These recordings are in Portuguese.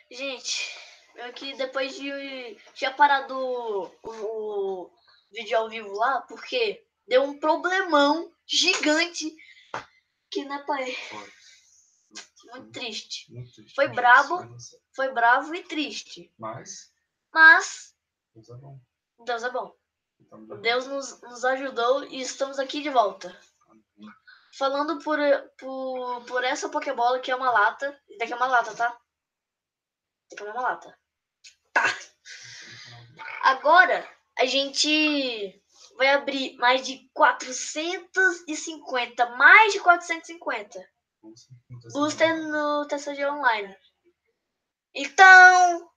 Gente, eu aqui depois de tinha parado o vídeo ao vivo lá, porque deu um problemão gigante que não é pai. Muito triste. Foi brabo e triste. Mas Deus é bom. Deus é bom. Deus nos ajudou e estamos aqui de volta. Falando por essa Pokébola que é uma lata. Isso daqui é uma lata, tá? Isso aqui é uma lata. Tá. Agora a gente vai abrir mais de 450. Mais de 450. Booster no TCG Online. Então,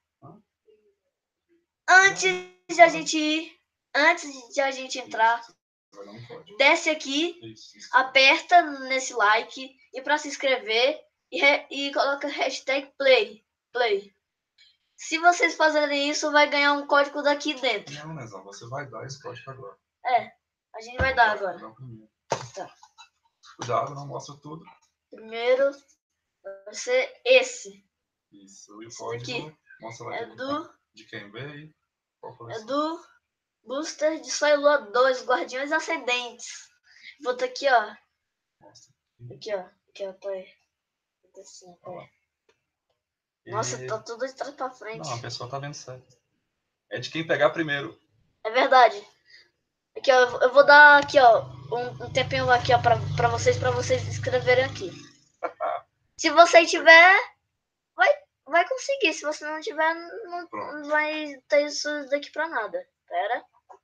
antes de a gente entrar, desce aqui, aperta nesse like e para se inscrever e coloca hashtag play. Se vocês fazerem isso, vai ganhar um código daqui dentro. Não, Nezão, você vai dar esse código agora. É, a gente vai dar agora. Tá. Cuidado, não mostra tudo. Primeiro vai ser esse. Isso, e o código mostra lá de quem veio. É do Booster de Sol e Lua 2, Guardiões Ascendentes. Vou botar aqui, ó. Aqui, ó. Tá aí. Assim, nossa, tá tudo de trás pra frente. Não, a pessoa tá vendo certo. É de quem pegar primeiro. É verdade. Aqui, ó. Eu vou dar aqui, ó. Um tempinho aqui, ó, pra vocês escreverem aqui. Se você tiver, vai conseguir. Se você não tiver, não vai ter isso daqui pra nada. Pera.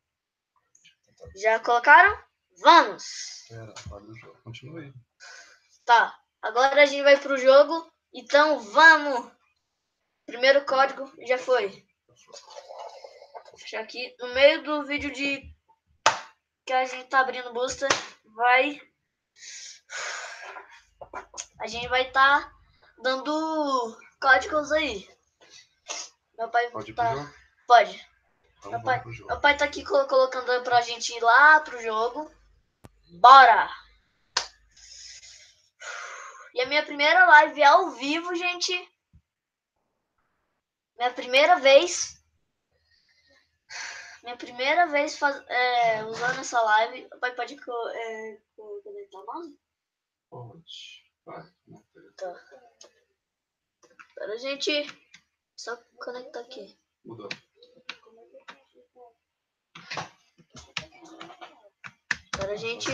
Já colocaram? Vamos! Pera, olha o jogo. Continue. Tá. Agora a gente vai pro jogo. Então, vamos! Primeiro código já foi. Vou fechar aqui. No meio do vídeo que a gente tá abrindo booster, a gente vai estar dando códigos aí. Meu pai pode tá... Ir pro jogo? Pode. Então meu pai tá aqui colocando pra gente ir lá pro jogo. Bora! E a minha primeira live ao vivo, gente. Minha primeira vez usando essa live. O pai pode conectar o mouse? Pode. Vai. Tá. Agora a gente só conectar aqui. Mudou. Agora a gente...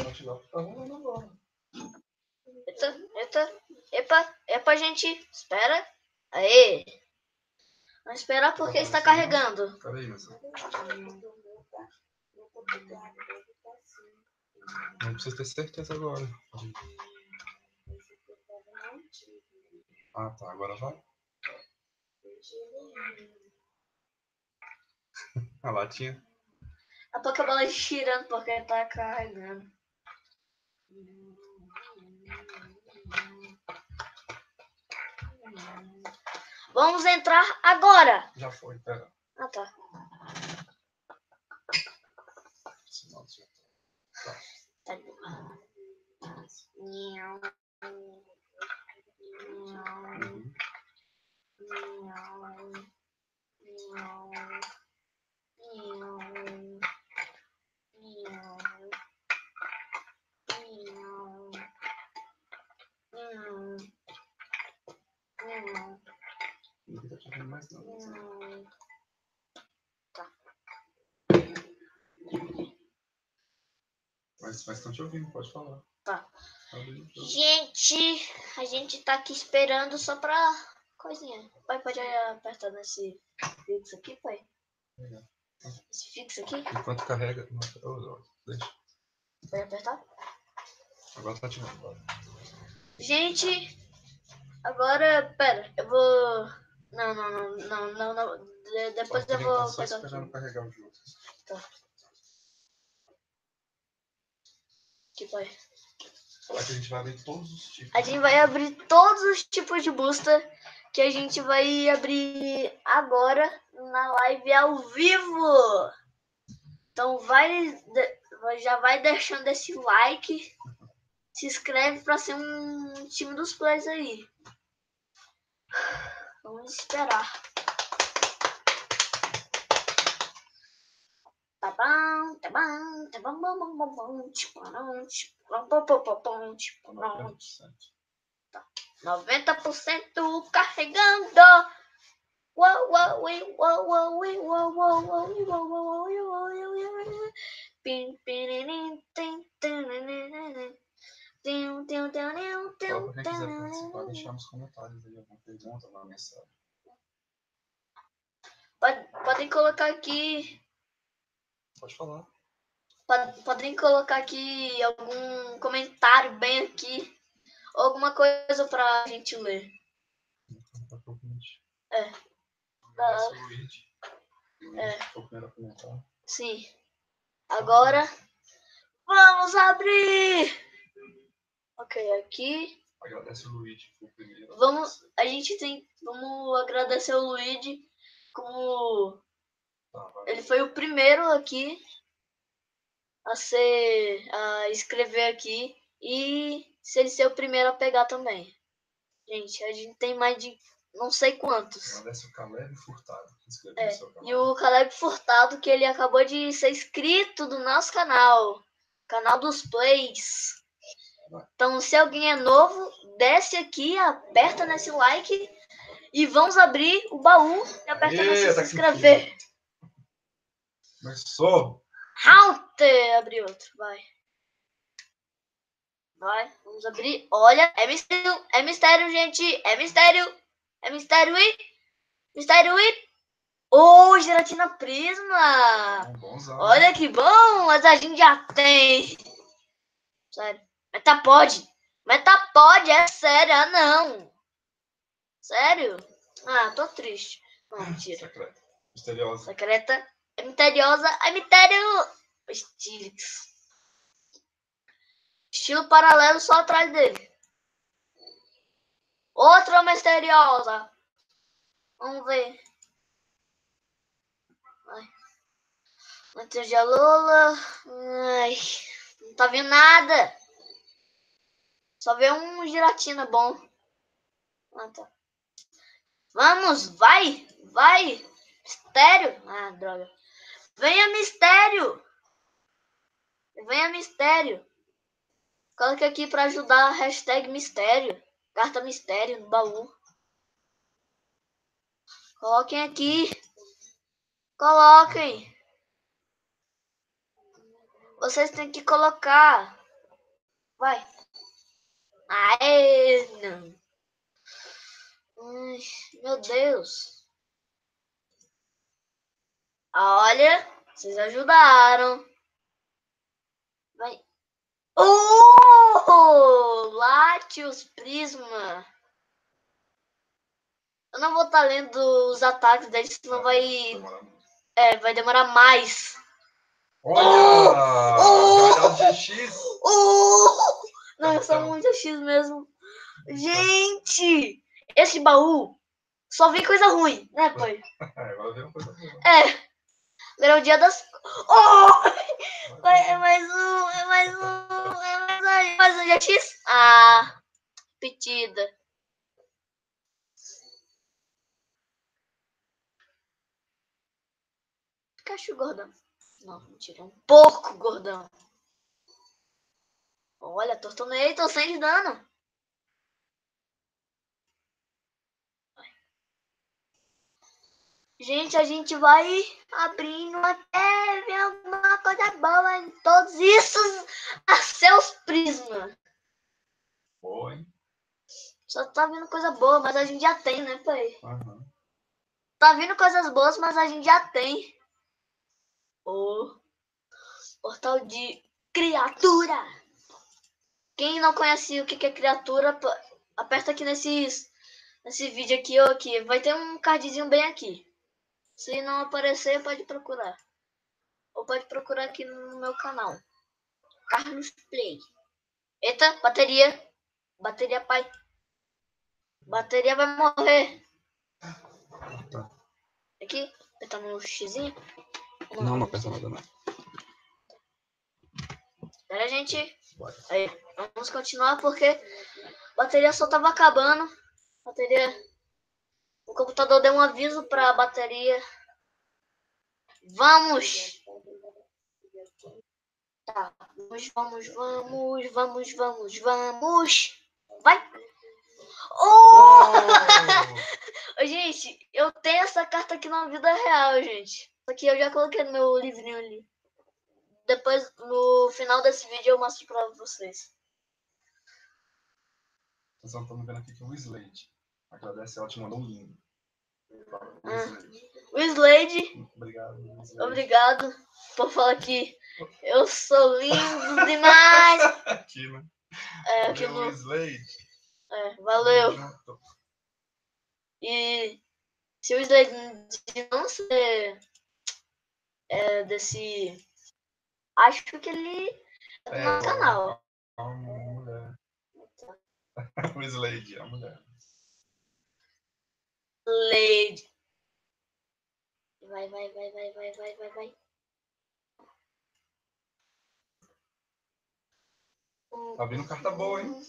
Epa, gente. Espera. Aê. Vamos esperar porque está carregando. Peraí, mas... Não precisa ter certeza agora. Ah, tá. Agora vai. A latinha. A Pokébola girando porque tá carregando. Vamos entrar agora. Já foi, pera. Ah, tá. Tá de boa. Não tá te vendo mais não. Tá. Mas estão te ouvindo, pode falar. Tá. Gente, a gente tá aqui esperando só pra coisinha. Pai, pode apertar nesse fixo aqui, pai? Esse fixo aqui? Enquanto carrega... Deixa. Pode apertar? Agora tá ativando. Gente, agora, pera, eu vou... Não. Depois eu vou só pegar esperando carregar o jogo. Tá. Aqui, pai. A gente vai abrir todos os tipos. A gente vai abrir todos os tipos de booster que a gente vai abrir agora na live ao vivo. Então já vai deixando esse like, se inscreve para ser um time dos players aí. Vamos esperar. Tá bom, tá bom, tá bom, bom, bom, bom, bom, tipo, não, tipo, bom, bom, bom, bom, bom, tipo, não. 90% carregando. Uau, uau, uau, uau, uau, uau, uau, uau, uau, uau, uau, uau. Pim, piririm, tim, tim, tim, tim, tim, tim, Só pra quem quiser participar, deixar nos comentários aí alguma pergunta, alguma mensagem. Podem colocar aqui. Pode falar. Podem colocar aqui algum comentário bem aqui. Alguma coisa pra gente ler. É. Agradeço o Luigi. É. Foi o primeiro a comentar. Sim. Agora vamos abrir. Ok, aqui. Agradece o Luigi, foi o primeiro. Vamos agradecer o Luigi como ele foi o primeiro aqui a escrever aqui e se ele ser o primeiro a pegar também. Gente, a gente tem mais de não sei quantos. Agradece o Caleb Furtado, que inscreveu no seu canal. E o Caleb Furtado, que ele acabou de ser inscrito do nosso canal. Canal dos Plays. Então, se alguém é novo, desce aqui, aperta nesse like e vamos abrir o baú e aperta nesse se inscrever. Começou! Haunter! Abri outro, vai. Vai, vamos abrir. Olha, é mistério, gente. É mistério e... Mistério e... Oh, gelatina prisma. Olha que bom, mas a gente já tem. Sério. Metapod, é sério, ah não. Sério? Ah, tô triste. Não, mentira. Secreta. Misteriosa. Secreta. É misteriosa. É mistério. Stilix. Estilo paralelo só atrás dele. Outra misteriosa. Vamos ver. Manter de Lula. Ai, não tá vendo nada. Só vê um giratina bom. Ah, tá. Vamos, vai. Mistério. Ah, droga. Venha mistério. Coloque aqui para ajudar a hashtag mistério. Carta mistério no baú. Coloquem aqui. Coloquem. Vocês têm que colocar. Vai. Aê, não. Ai, meu Deus. Olha, vocês ajudaram. Vai. Latios Prisma. Eu não vou estar lendo os ataques deles, senão vai demorar mais. Olha! GX! Não, eu sou muito GX mesmo. Gente! Esse baú só vem coisa ruim, né, pai? Agora vem uma coisa boa. Agora é o dia das... É mais um GX? Ah, repetida. Pikachu gordão. Não, mentira. Um porco gordão. Olha, Tortonator sem de dano. Gente, a gente vai abrindo até ver alguma coisa boa em todos isso a seus prismas. Foi. Só tá vindo coisa boa, mas a gente já tem, né, pai? Uhum. Tá vindo coisas boas, mas a gente já tem. Portal de criatura. Quem não conhece o que é criatura, aperta aqui nesse vídeo aqui ou aqui. Vai ter um cardzinho bem aqui. Se não aparecer, pode procurar. Ou pode procurar aqui no meu canal. Carlos Play. Eita, bateria. Bateria, pai. Bateria vai morrer. Tá. Aqui, apertar no xizinho. Não aperta nada, não. Espera, gente. Aí, vamos continuar porque a bateria só tava acabando. Bateria O computador deu um aviso para a bateria. Vamos! Tá. Vamos. Vai! Oh! Gente, eu tenho essa carta aqui na vida real, gente. Só que eu já coloquei no meu livrinho ali. Depois, no final desse vídeo, eu mostro pra vocês. Vocês não estão vendo aqui que o Slade agradece, ela te mandou um lindo. O Slade. Obrigado por falar que eu sou lindo demais. aqui, né? Aqui no Slade. valeu. E se o Slade não ser desse, acho que ele no canal. É uma mulher. O Slade, é a mulher. Slade. Vai. Tá vindo carta boa, hein?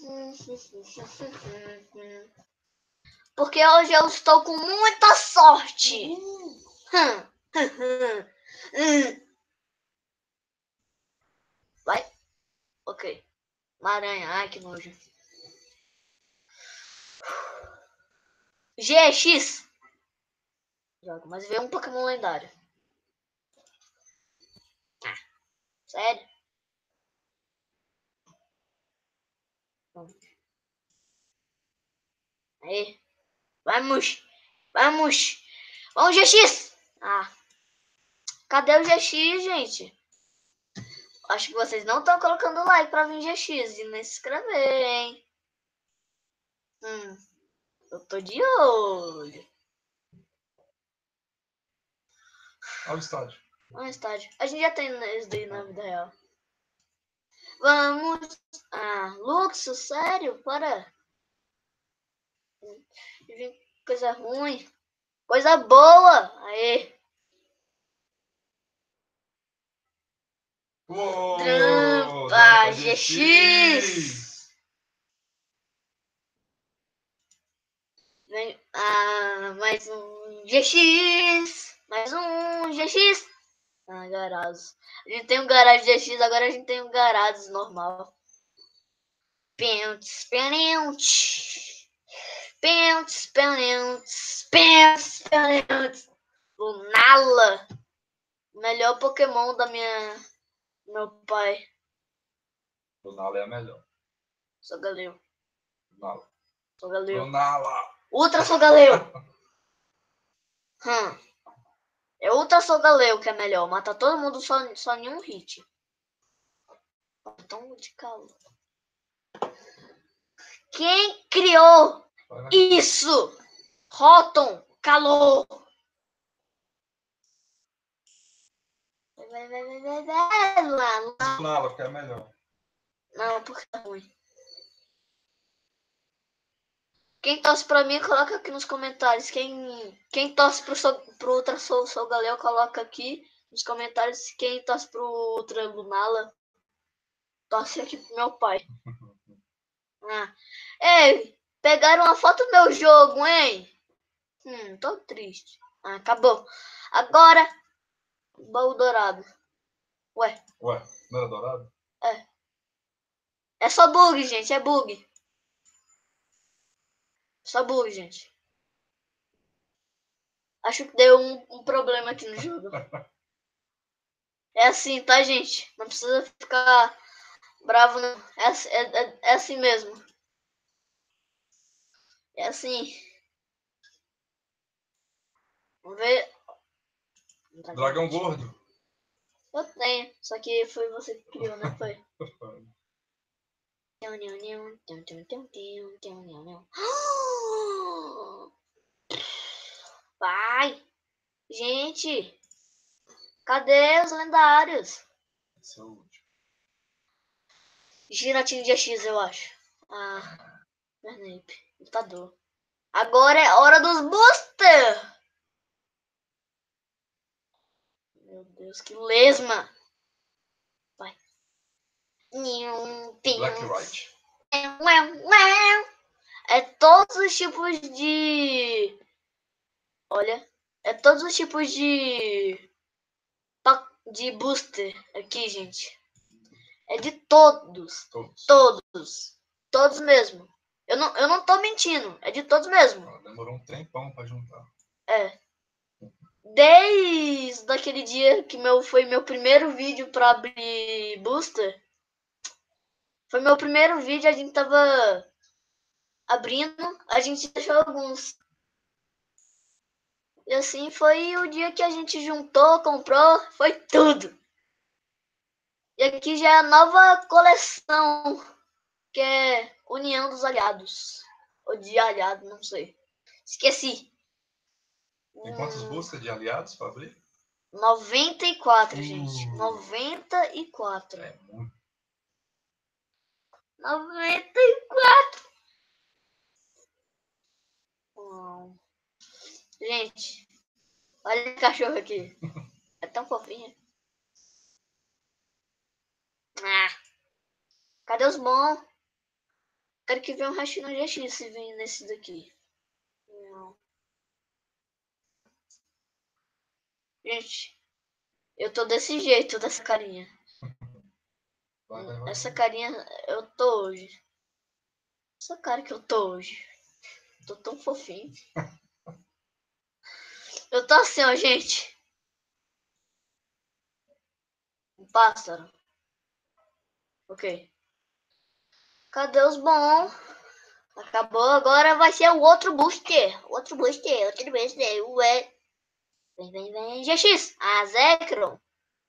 Porque hoje eu estou com muita sorte. Vai. Ok. Uma aranha. Ai, que nojo. GX. Mas veio um Pokémon lendário. Sério? Aí. Vamos, GX! Cadê o GX, gente? Acho que vocês não estão colocando like pra vir GX e nem se inscrever, hein? Eu tô de olho. Olha o estádio. A gente já tem esse daí na vida real. Vamos. Luxo, sério? Para. Coisa ruim. Coisa boa. Aê. Trampa, GX. Mais um GX. Mais um GX. Garados. A gente tem um garage GX, agora a gente tem um garage normal. Pentes. Lunala. Melhor Pokémon da meu pai. Lunala é a melhor. Solgaleo. Lunala. Solgaleo. Lunala. Ultra Solgaleo. É Ultra Solgaleo que é melhor. Mata todo mundo só em um hit. Tão de calor. Quem criou isso? Rotom, calor. Lunala, porque é melhor. Não, porque é ruim. Quem torce pra mim, coloca aqui nos comentários. Quem torce pro Ultra Solgaleo, coloca aqui nos comentários. Quem torce pro Ultra Lunala, torce aqui pro meu pai. Ei, pegaram uma foto do meu jogo, hein? Tô triste. Acabou. Agora, baú dourado. Ué, não era dourado? É só bug, gente. É bug. Só bug, gente. Acho que deu um problema aqui no jogo. É assim, tá, gente? Não precisa ficar bravo, não. É assim mesmo. É assim. Vamos ver. Dragão gordo. Eu tenho. Só que foi você que criou, né, pai? Vai! Gente! Cadê os lendários? Esse é o último. Giratina de X, eu acho. Bernape. Lutador. Agora é hora dos booster! Meu Deus, que lesma! Vai. Blacklight. É todos os tipos de Olha, é todos os tipos de booster aqui, gente. É de todos. Todos mesmo. Eu não tô mentindo. É de todos mesmo. Demorou um tempão pra juntar. É. Desde aquele dia que foi meu primeiro vídeo pra abrir booster. Foi meu primeiro vídeo, a gente tava abrindo, a gente achou alguns. E assim foi o dia que a gente juntou, comprou, foi tudo. E aqui já é a nova coleção, que é União dos Aliados. Ou de Aliado, não sei. Esqueci. Tem quantos boosters de aliados pra abrir? 94, gente. 94. É muito. 94. Gente, olha o cachorro aqui. É tão fofinho. Ah, cadê os bons? Quero que venha um restinho no GX se vem nesse daqui. Não. Gente, eu tô desse jeito, dessa carinha. Vai. Essa carinha eu tô hoje. Essa cara que eu tô hoje. Tô tão fofinho. Eu tô assim, ó, gente. Um pássaro. Ok. Cadê os bons? Acabou, agora vai ser o outro booster. Outro booster. Ué. Vem. GX. A Zekrom.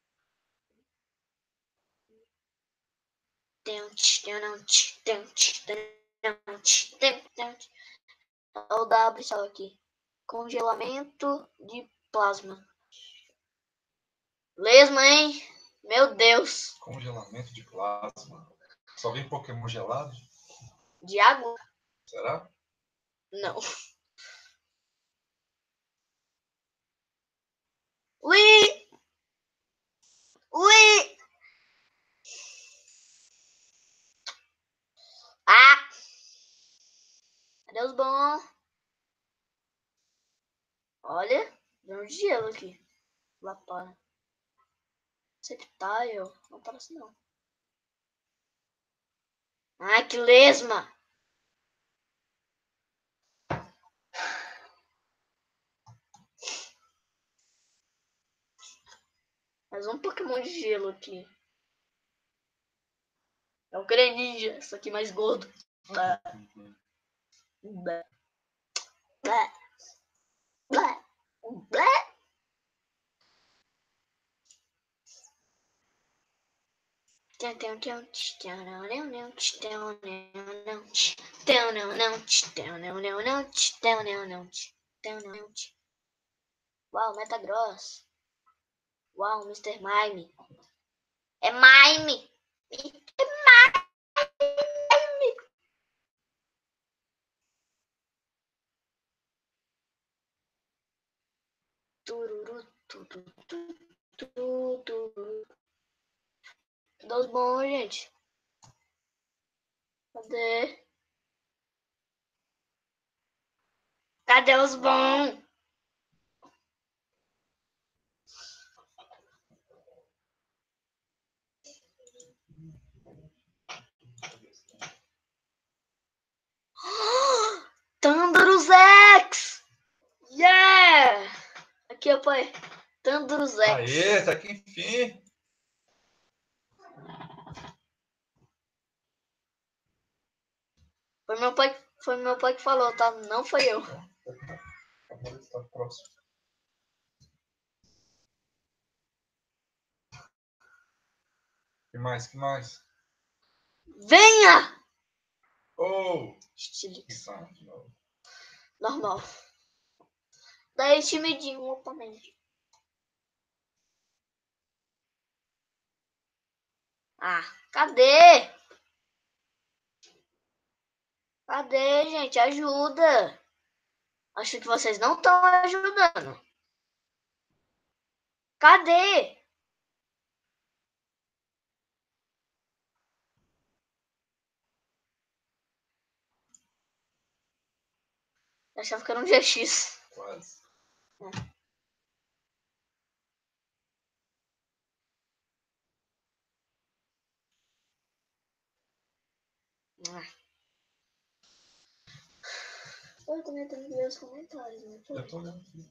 O W só aqui. Congelamento de plasma. Lesma, hein? Meu Deus. Congelamento de plasma. Só vem Pokémon gelado? De água? Será? Não. Ui! Ui! Ah! Cadê os bons? Olha, deu um gelo aqui. Lá para. Sectile. Não parece não. Ai, que lesma! Mais um Pokémon de gelo aqui. É o Greninja, isso aqui mais gordo. Blá, blá, blá, blá, blá. Uau, Metagross. Uau, Mr. Mime. É Mime! É Mime! Tururu, tururu. Dos bons, gente. Cadê? Cadê os bons? Thundurus X! Yeah! Aqui, pai. Thundurus X. Aê, tá aqui enfim. Foi meu pai que falou, tá? Não foi eu. Agora está próximo. Que mais? Venha! Oh! Stilix. De novo. Normal. Daí timidinho o oponente. Ah, cadê? Cadê, gente? Ajuda. Acho que vocês não estão ajudando. Cadê? Eu achava que era um GX. Quase. Eu também tenho que ver os comentários, né? Eu tô olhando aqui.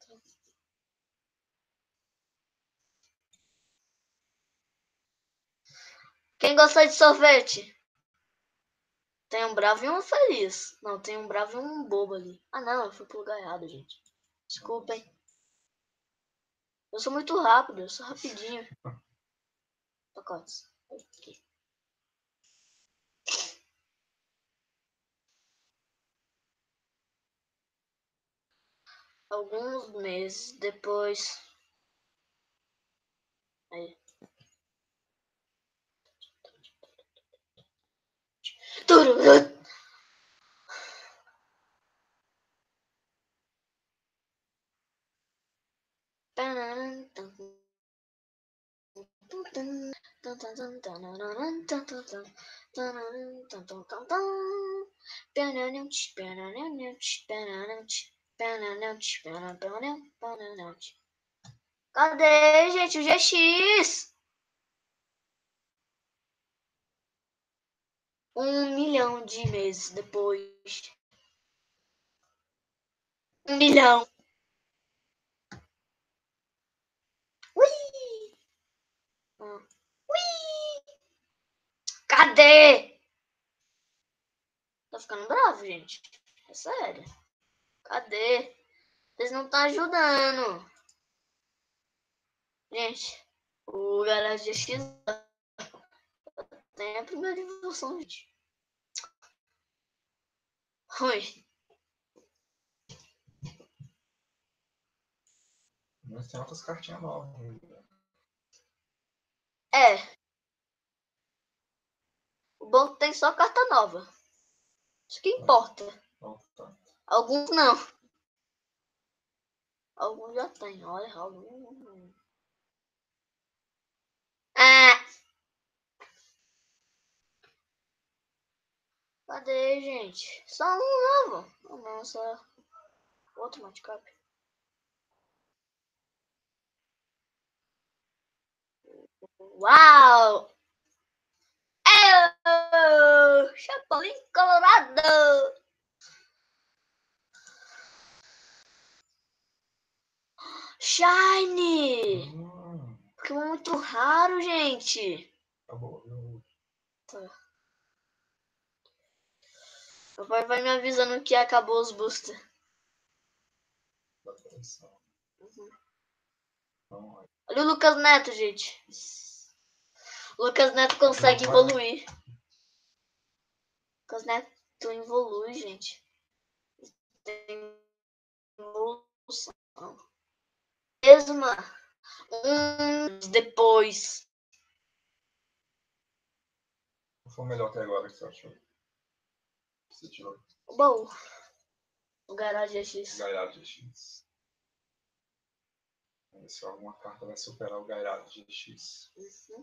Quem gosta de sorvete? Tem um bravo e um feliz. Não, tem um bravo e um bobo ali. Ah, não, eu fui pro lugar errado, gente. Desculpem. Eu sou muito rápido, eu sou rapidinho. Pacotes. Aqui. Alguns meses depois. Aí. Cadê, gente, o GX? 1 milhão de meses depois. 1 milhão. Ui! Ui! Cadê? Tá ficando bravo, gente. É sério. Cadê? Vocês não estão ajudando. Gente, o Garage X tem a primeira evolução, gente. Oi. Mas tem outras cartinhas novas. É. O banco tem só carta nova. Isso que importa. Tá. Alguns não. Alguns já tem. Olha, alguns. Ah! Cadê, gente? Só um novo. Não, só outro matchup. Uau! Chapolin Colorado! Shine! Porque é muito raro, gente. Acabou. Tá. O pai vai me avisando que acabou os boosters. Olha o Lucas Neto, gente. O Lucas Neto consegue evoluir. Lucas Neto evolui, gente. Tem evolução. Mesma. Depois. Qual foi o melhor até agora que você achou? Você tirou? O baú. O Garage X. Garage GX. Vamos ver se alguma carta vai superar o Garage GX.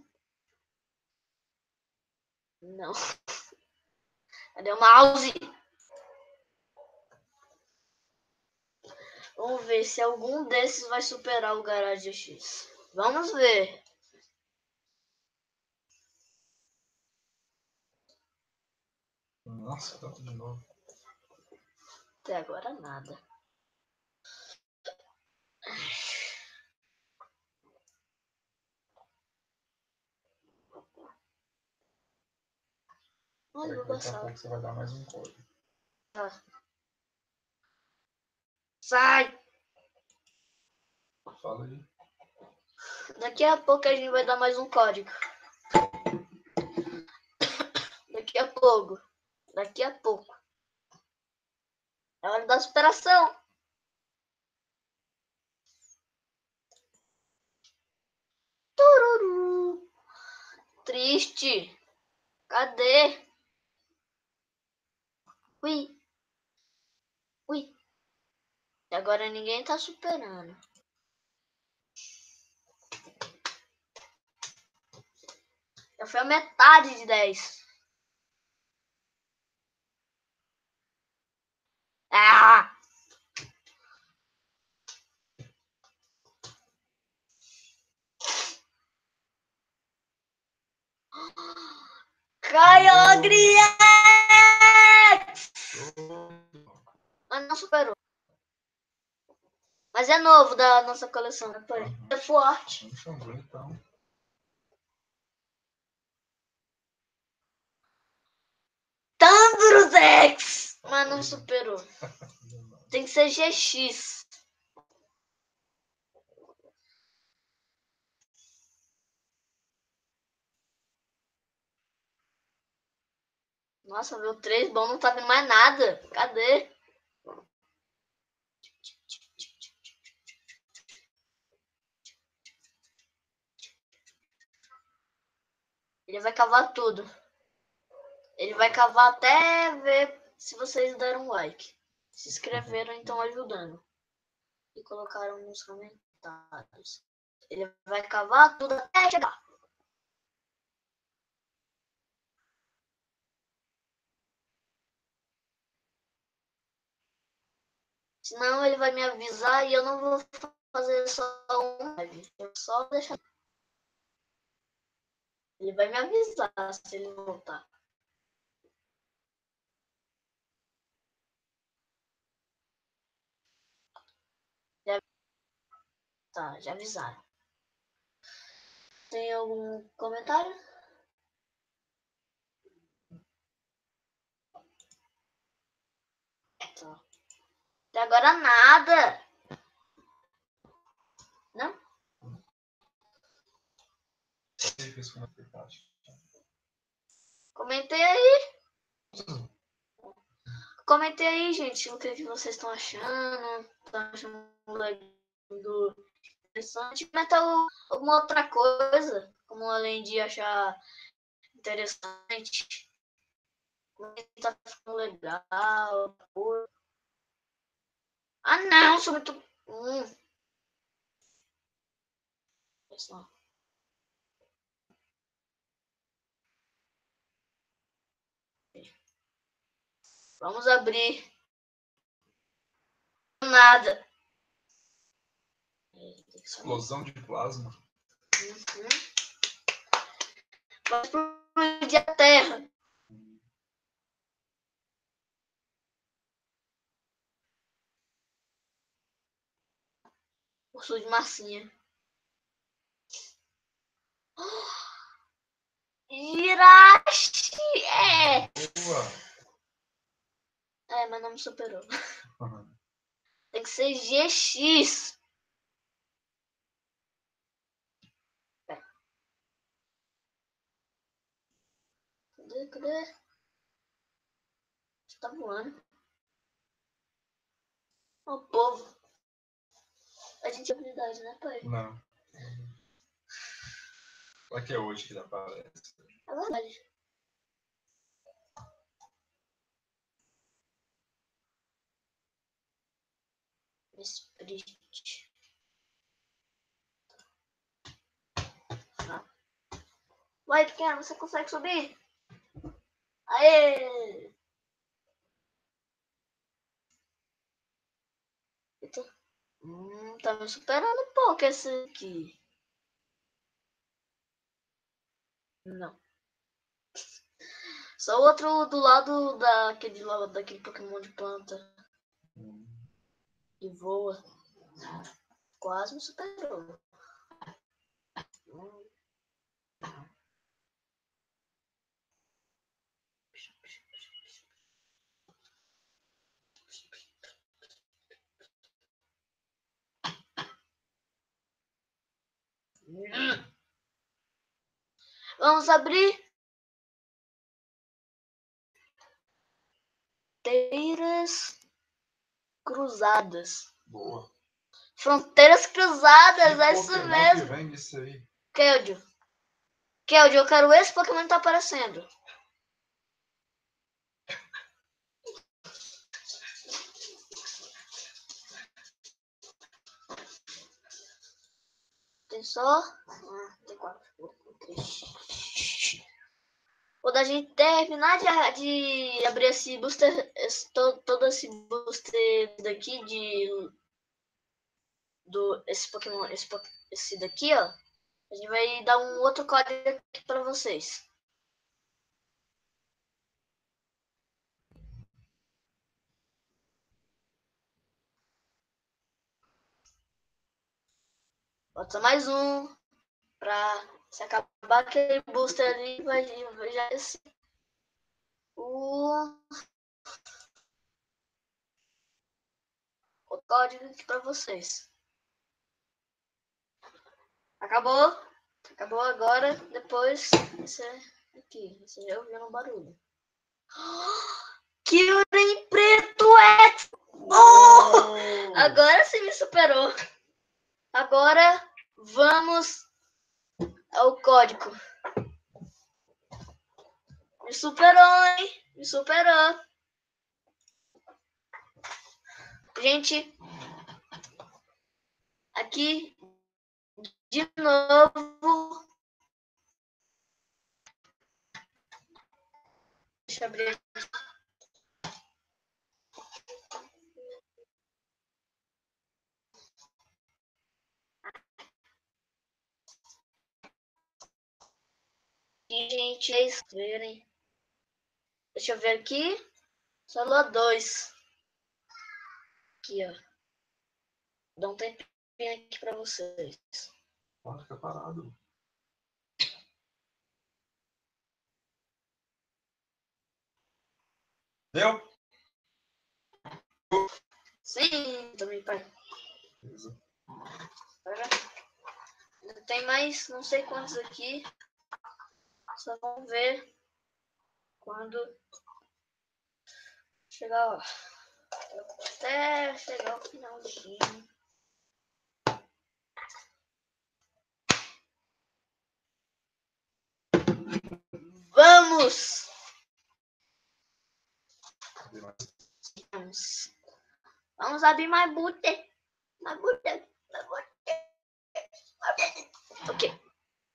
Não. Cadê o mouse? Vamos ver se algum desses vai superar o Garage X. Vamos ver. Nossa, tanto de novo. Até agora nada. Olha, vou Daqui a passar. pouco você vai dar mais um código. Tá. Sai! Fala aí. Daqui a pouco a gente vai dar mais um código. Daqui a pouco. Daqui a pouco. É hora da superação. Tururu. Triste. Cadê? Ui. Ui. E agora ninguém tá superando. Já foi a metade de 10. Ah! Milagre X! Mas não superou. Mas é novo da nossa coleção, né, pai? É forte. Então. Thunderous X! Mas não superou. Tem que ser GX. Nossa, meu 3 bom, não tá vendo mais nada. Cadê? Ele vai cavar tudo. Ele vai cavar até ver se vocês deram um like. Se inscreveram, então ajudando. E colocaram nos comentários. Ele vai cavar tudo até chegar. Senão ele vai me avisar e eu não vou fazer só um live. Eu só deixar. Ele vai me avisar se ele voltar. Tá, já avisaram. Tem algum comentário? Tá. Até agora nada. Não? Comentei aí. Comentei aí, gente, o que vocês estão achando. Tá achando legal, interessante. Comenta alguma outra coisa, como além de achar interessante. Como tá ficando legal. Ah, não, sou muito. Pessoal. Vamos abrir. Nada. Explosão de plasma. Vai explodir a Terra. Urso de massinha. Jirachi! Mas não me superou. Tem que ser GX. Cadê? Você tá voando. O povo. A gente tem habilidade, né, pai? Não. Qual é que é hoje que aparece? É verdade. Spirit. Vai, pequeno, você consegue subir? Aê! Tá me superando um pouco esse aqui. Não. Só o outro do lado daquele Pokémon de planta. Que voa. Quase me superou. Vamos abrir. Fronteiras cruzadas. Boa. Fronteiras cruzadas, é isso mesmo. Que vem disso aí? Keldeo, eu quero esse Pokémon que tá aparecendo. Tem só. Tem 4. Quando a gente terminar de abrir esse booster, todo esse booster daqui esse Pokémon, esse daqui, ó, a gente vai dar um outro código aqui pra vocês. Bota mais um. Pra se acabar aquele booster ali, vai já esse. O código aqui pra vocês. Acabou? Acabou agora. Depois, esse aqui. Você já ouviu um barulho. Kyurem Preto X! Oh! Agora você me superou. Agora vamos ao código. Me superou, hein? Me superou. Gente, aqui de novo. Deixa eu abrir aqui. Gente, vocês verem. Deixa eu ver aqui. Solo 2. Aqui, ó. Dá um tempinho aqui pra vocês. Pode ficar parado. Deu? Sim, também, pai. Beleza. Ainda tem mais não sei quantos aqui. Só vamos ver quando chegar lá. Até chegar ao finalzinho. Vamos! Vamos abrir mais booster. Mais booster. Mais booster. Ok.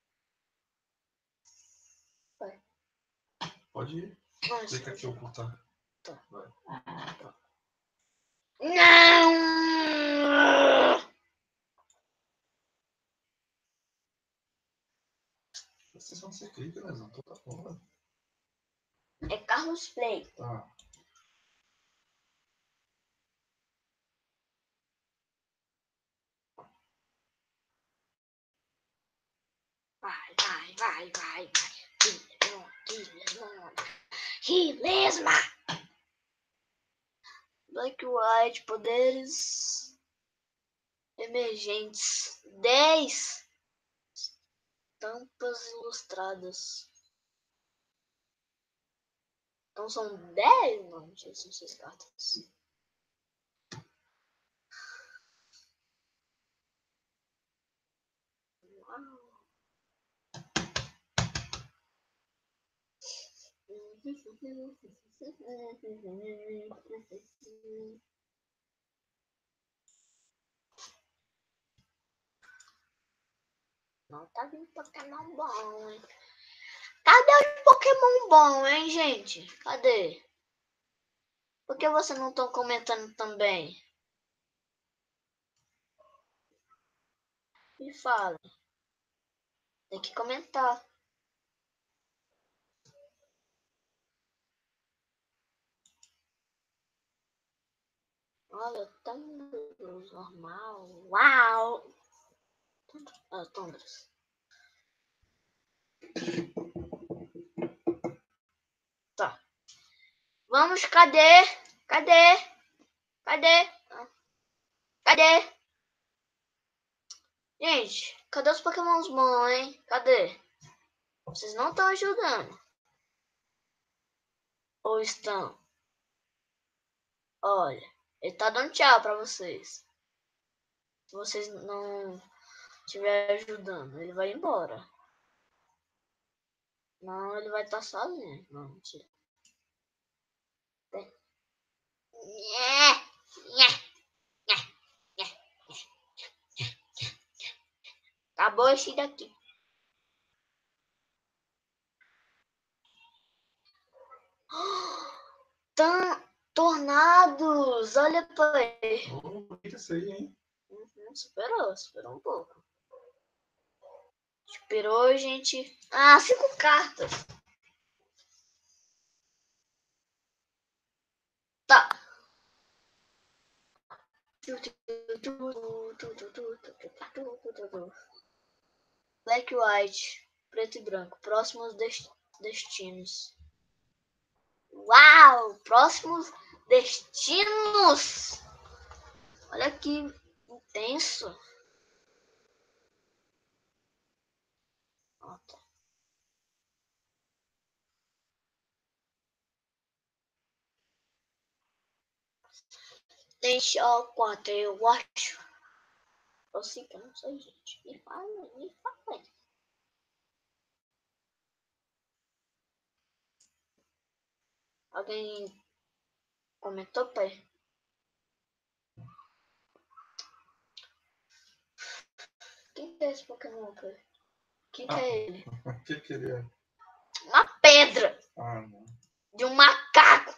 Vai. Pode ir. Vamos. Clica aqui ocultar. Tá. Vai. Não! Vocês vão ser clica, né? Não tô da porra. É Carlos Play. Tá. Vai, vai, vai, vai, vai. Rilesma! Black White, poderes emergentes. 10 tampas ilustradas. Então são 10? Não, mentira, são 6 cartas. Não tá vindo Pokémon bom, hein? Cadê os Pokémon bom, hein, gente? Cadê? Por que vocês não estão comentando também? Me fala. Tem que comentar. Olha, Tundros normal. Uau! Ah, Tundros. Tá. Vamos, cadê? Cadê? Cadê? Cadê? Gente, cadê os Pokémons bons, hein? Cadê? Vocês não estão ajudando. Ou estão? Olha, ele tá dando tchau pra vocês. Se vocês não estiverem ajudando, ele vai embora. Não, ele vai estar sozinho. Não, mentira. Acabou esse daqui. Tornados! Olha pra aí. Oh, isso aí, hein? Superou um pouco. Esperou, gente. Ah, 5 cartas. Tá. Black e white, preto e branco. Próximos destinos. Uau! Próximos destinos! Olha que intenso. Deixa eu 4, eu acho. Eu sei que eu não sei, gente. Me fala, me fala. Alguém comentou, pai? Quem que é esse Pokémon, pai? Quem que é ele? O que ele é? Uma pedra Ah, não. de um macaco.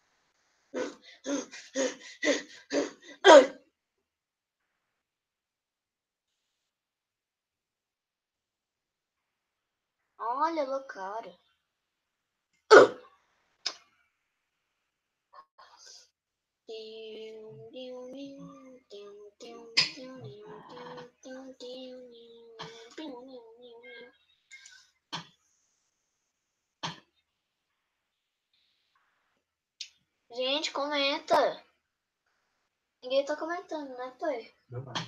Olha, cara. Gente, comenta. Ninguém tá comentando, né, pai? Deu nada.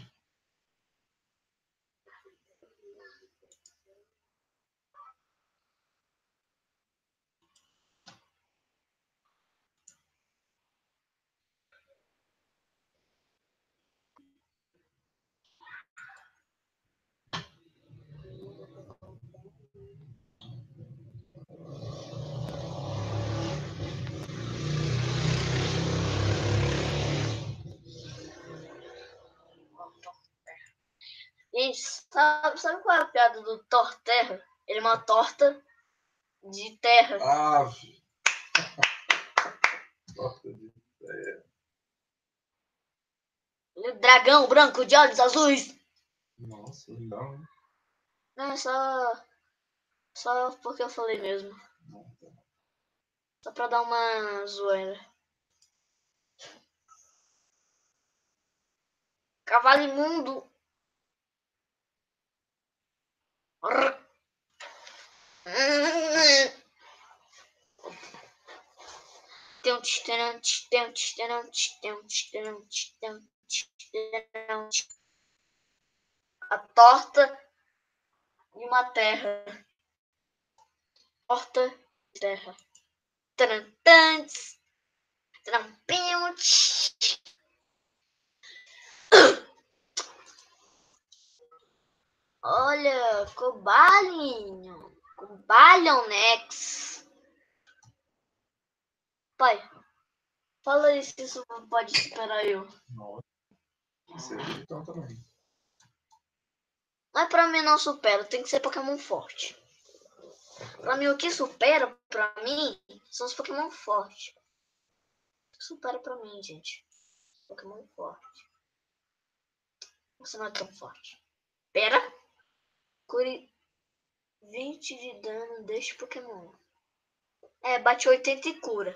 Gente, sabe qual é a piada do Torterra? Ele é uma torta de terra. Ave. Torta de ideia. Ele é dragão branco de olhos azuis. Nossa, legal, hein? Não, é só porque eu falei mesmo. Não, tá. Só pra dar uma zoeira. Cavalo imundo. A torta de uma terra. Torta de terra. Tarantantes. Trampinho. Olha, Cobalinho. Cobalionex. Pai, fala aí se isso pode superar eu. Nossa. Você é então também. Mas pra mim não supera, tem que ser Pokémon forte. Pra mim, o que supera pra mim são os Pokémon fortes. O que supera pra mim, gente? Pokémon forte. Você não é tão forte. Pera. Cure 20 de dano deste Pokémon. É, bate 80 e cura.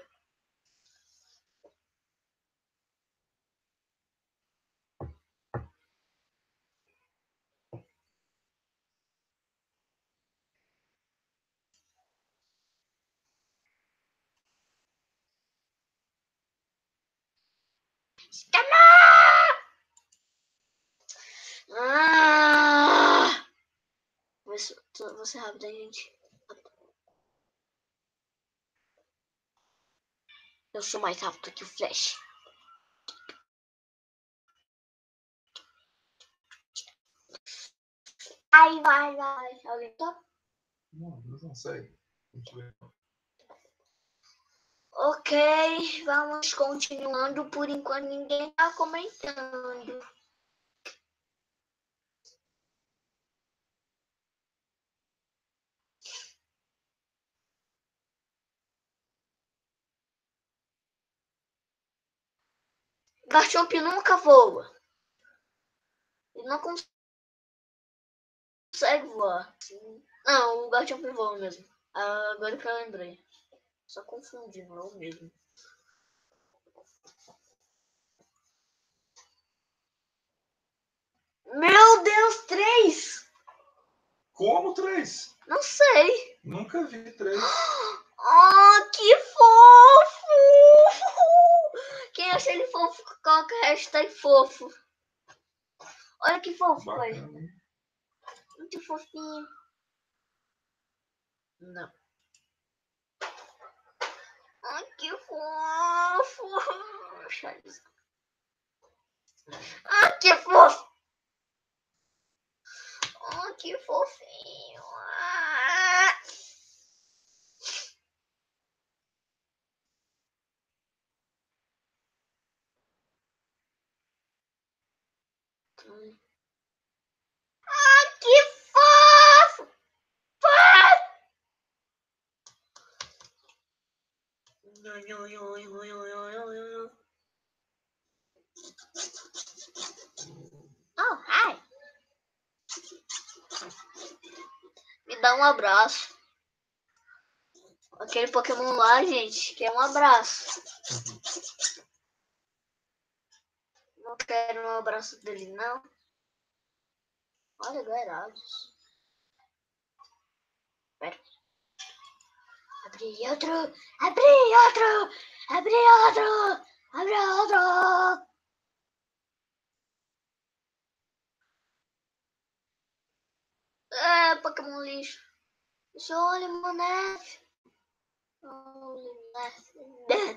Ah! Vou ser rápido, hein, gente. Eu sou mais rápido que o Flash. Vai. Alguém tá? Não, eu não sei. Deixa eu ver. Ok, vamos continuando. Por enquanto ninguém tá comentando. Garchomp nunca voa. Ele não consegue voar. Não, o Garchomp voa mesmo. Agora que eu lembrei. Só confundi, não é o mesmo. Como 3? Não sei. Nunca vi 3. Oh, que fofo! Quem acha ele fofo, coloca a hashtag fofo. Olha que fofo, pai. Bacana, hein? Muito fofinho. Não. Ai, que fofo. Ah, que fofo. Oh, que fofinho. Ah. Ah, que fofo. Oh, hi. Me dá um abraço. Aquele Pokémon lá, gente, quer um abraço. Não quero um abraço dele, não. Olha, Gyarados. Pera. Abri outro. Abri outro. Abri outro. Abri outro. É, Pokémon lixo. Olha, Monef. Olha,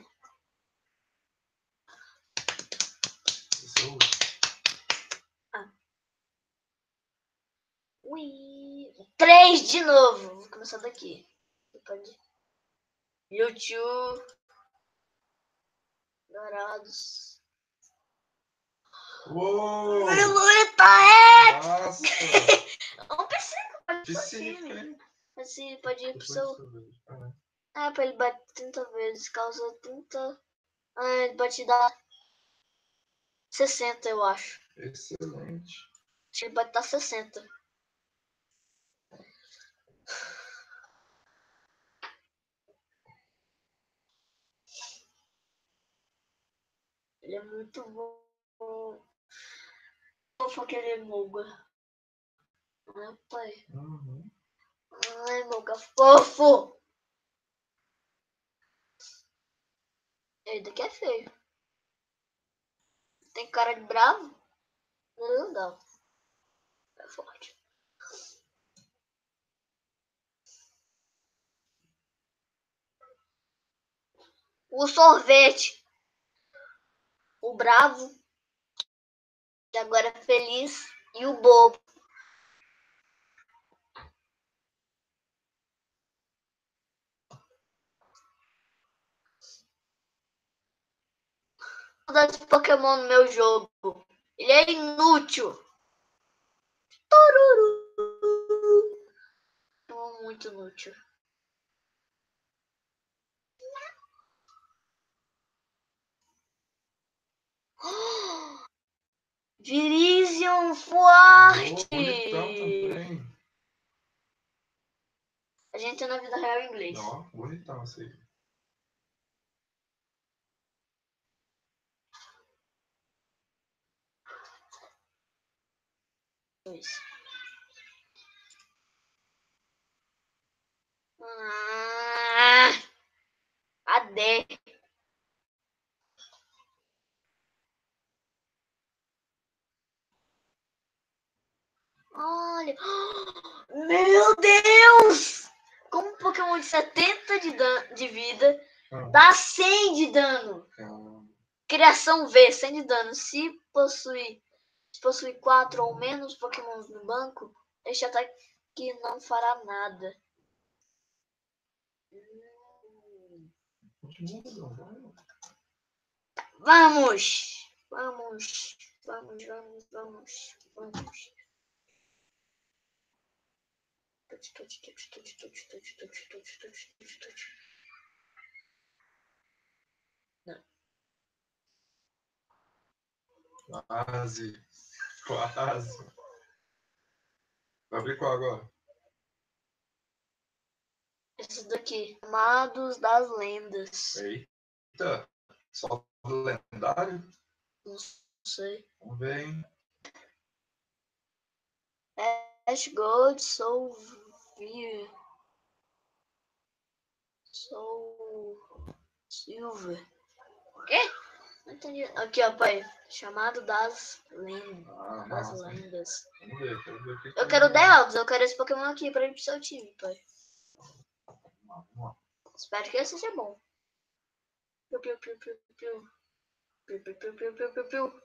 Ui. 3 de novo. Vou começar daqui. YouTube. Dourados. Uou! Violeta X! Nossa! Não precisa, pode Psíquico, ir. hein? Assim, pode ir pro Depois seu. eu vejo. Ah, Ah, pra ele bater 30 vezes. Causa 30. Ah, ele pode te dar 60, eu acho. excelente. Acho que ele pode dar 60. Ele é muito bom. Fofo aquele Muga. Ah, pai. Uhum. Ai, Muga fofo. Ele daqui é feio. Tem cara de bravo. Não é legal. É forte. O sorvete. O bravo. Que agora é feliz. E o bobo. Saudades de Pokémon no meu jogo. Ele é inútil. Tururu. Muito inútil. Virizion forte. Bonitão também. A gente tem na vida real em inglês. Ó, bonitão esse aí. Isso. AD. Olha. Meu Deus! Como um Pokémon de 70 de vida dá 100 de dano. Criação V, 100 de dano. Se possui 4 ou menos Pokémons no banco, este ataque não fará nada. Vamos! Vamos! Vamos, vamos, vamos, vamos. Não. Quase. Quase. Vai abrir qual agora? Esse daqui. Amados das Lendas. Eita. Só do lendário? Não sei. Vamos ver, hein? É Ash Gold, Silver. O quê? Não entendi. Aqui, ó, pai. Chamado das lendas. Das Nossa. lendas. Vamos ver, quero ver o que Eu quero o Dealdos, eu quero esse Pokémon aqui pra ir pro seu time, pai. Vamos lá. Espero que esse seja bom. Piu, piu, piu, piu, piu. Piu, piu, piu, piu, piu, piu, piu.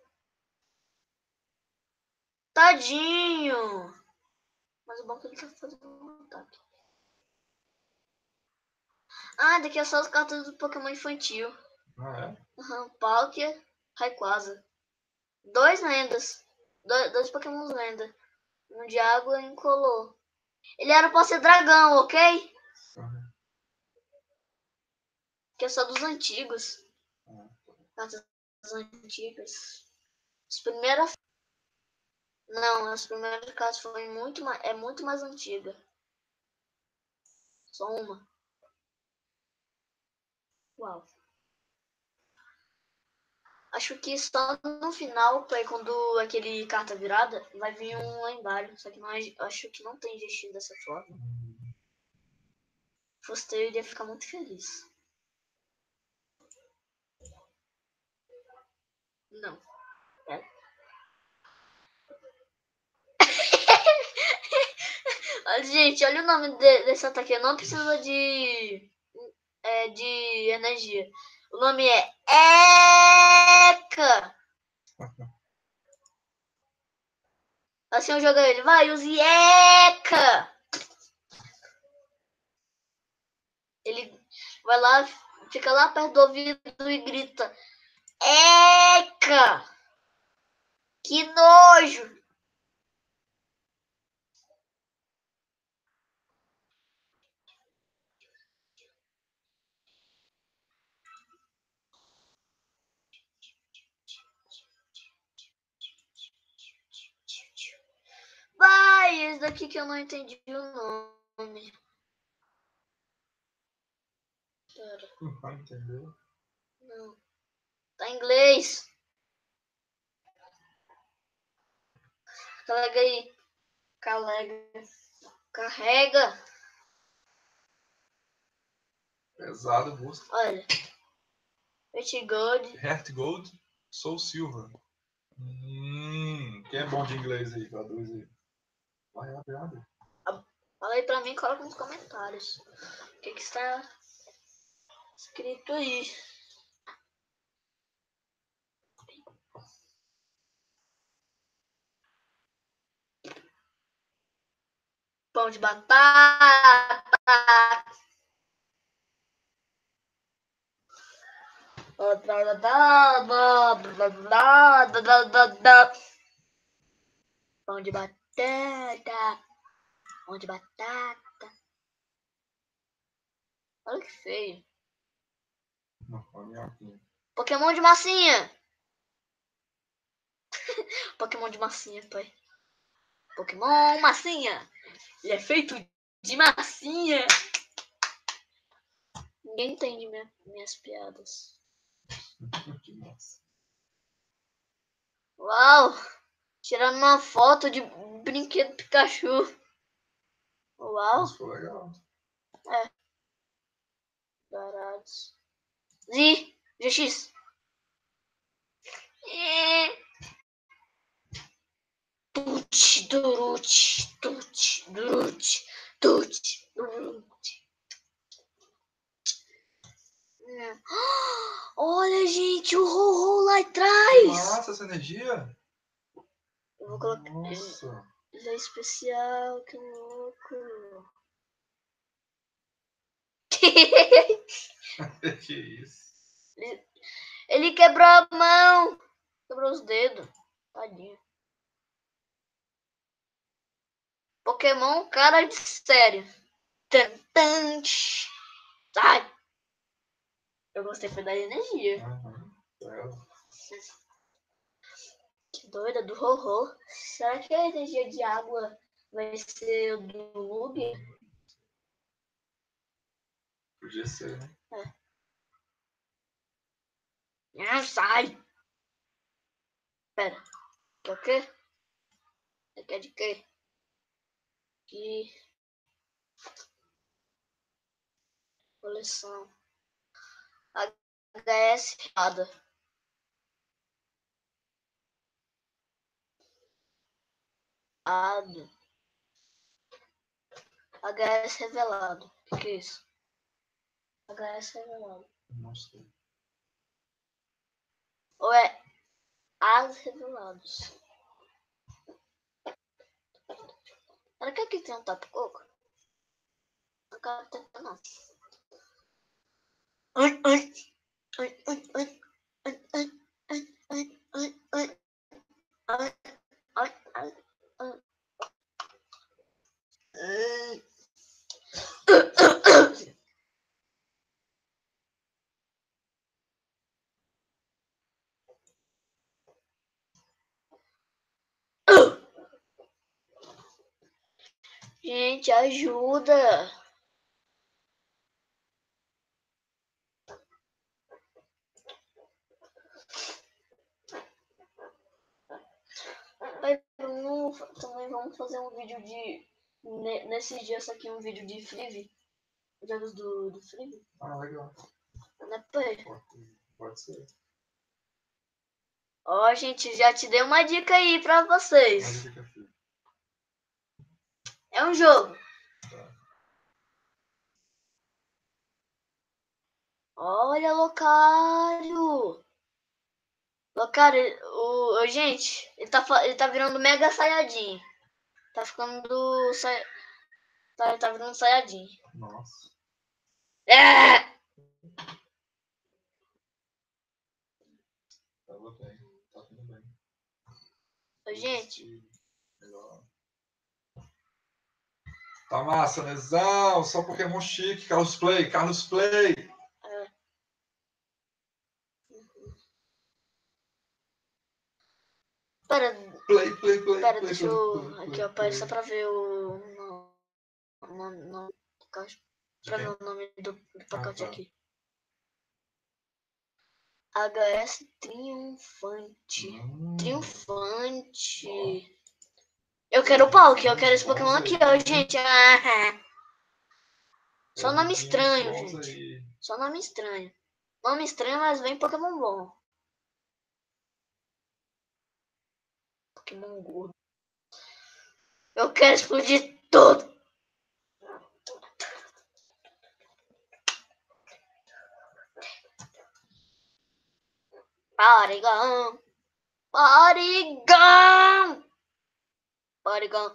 Tadinho! Mas o bom é que ele tá fazendo um ataque. Ah, daqui é só as cartas do Pokémon infantil. Ah, é? Palkia, Rayquaza. 2 lendas. Dois Pokémon lenda. Um de água e um incolor. Ele era pra ser dragão, ok? Uhum. Que é só dos antigos. Uhum. Cartas antigas. As primeiras. Não, as primeiras cartas foi muito mais. É muito mais antiga. Só uma. Uau. Acho que só no final, quando aquele carta virada, vai vir um lendário. Só que não, acho que não tem destino dessa forma. Se fosse ter, eu iria ficar muito feliz. Não. É. Gente, olha o nome desse ataque. Não precisa de energia. O nome é Eka. Assim eu jogo ele. Vai, use Eka. Ele vai lá, fica lá perto do ouvido e grita: Eka! Que nojo! Vai, esse daqui que eu não entendi o nome. Pera. Não entendeu? Não. Tá em inglês. Carrega aí. Carrega. Pesado, busca. Olha. Petit Gold. Heart Gold, Soul Silver. Quem é bom de inglês aí? Traduz aí. Vai, abre, abre. Fala aí pra mim, coloca nos comentários. O que está escrito aí? Pão de batata. Pão de batata. Pão de batata. Olha que feio. Não, olha aqui. Pokémon de massinha. Pokémon de massinha, pai. Pokémon massinha. Ele é feito de massinha. Ninguém entende minhas piadas. Que massa. Uau! Tirando uma foto de brinquedo Pikachu. Uau! Isso foi legal. É. Dourados. Z. GX. Tut, durut, tut, durut, tut, durut. Olha, gente, o Ho-Ho lá atrás. Massa essa energia. Eu vou colocar. Nossa. Ele é especial, que louco. Que isso. Ele quebrou a mão. Quebrou os dedos. Tadinho. Pokémon cara de sério. Tan, tan, sai. Eu gostei foi da energia. Uhum. Que doida, do Ho-Ho. Será que a energia de água vai ser do Lugia? Podia ser, né? Não, sai. Pera. Quer o quê? Você quer de quê? aqui. Coleção. HS revelada. HS revelado. O que é isso? HS revelado. Não sei. Ou é as revelados? Será que aqui tem um tapa-coco? Não quero tentar não. Ai, ai. Ai, ai, ai. Ai, ai, ai, ai, ai, ai. Ai, ai, ai, ai. Gente, ajuda! Também vamos fazer um vídeo de... Nesses dias aqui, um vídeo de Freeve. Jogos do Freeve. Ah, legal. Né, pai? Pode ser. Ó, gente, já te dei uma dica aí pra vocês. Mas fica frio. É um jogo. Tá. Olha, Locário. Locário, gente, ele tá virando Mega Saiyajin. Tá ficando... Tá virando Saiyajin. Nossa. É! Tava bem. Tá tudo bem. Gente, Melhor. Tá massa, Nezão. Só Pokémon chique. Carlos Play. Carlos Play. pera, Play, play, play. pera, Play, deixa play, eu... play, Aqui, play, ó, play. só pra ver o... Nome do pacote. Pra ver o nome do pacote tá. aqui. HS Triunfante. Triunfante. Eu quero o Palk, eu quero esse Pokémon aqui, ó, gente. Só nome estranho, gente. Só nome estranho. Nome estranho, mas vem Pokémon bom. Pokémon gordo. Eu quero explodir tudo. Porygon. Porygon. Porygon.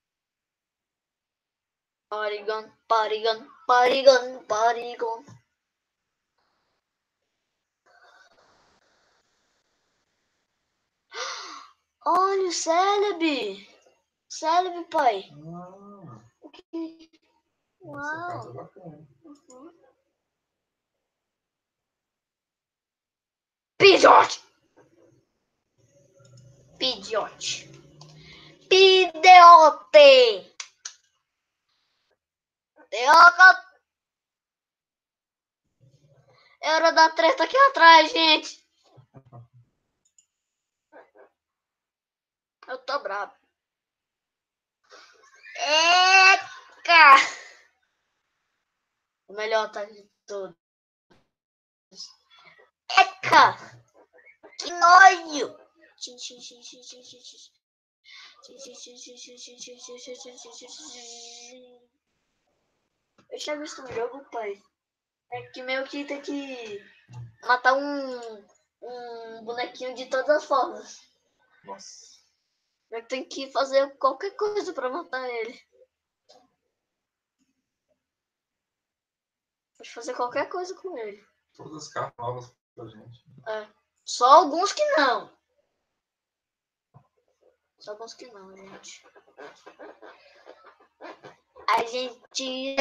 Porygon. Porygon. Porygon. Porygon. Olha o Celebi. Celebi, pai. Ah, O que? essa carta é Uau. bacana. Pidgeot. Pidgeot. Pideote. Deoca. Era da treta aqui atrás, gente. Eu tô bravo. Eca! O melhor ataque de todos. Eca! Que nojo! Eu já vi isso no jogo, pai. É que meio que tem que matar um bonequinho de todas as formas. Nossa. Eu tenho que fazer qualquer coisa pra matar ele. Pode fazer qualquer coisa com ele. Todas as cartas novas pra gente. É. Só alguns que não. Só alguns que não, gente. A gente...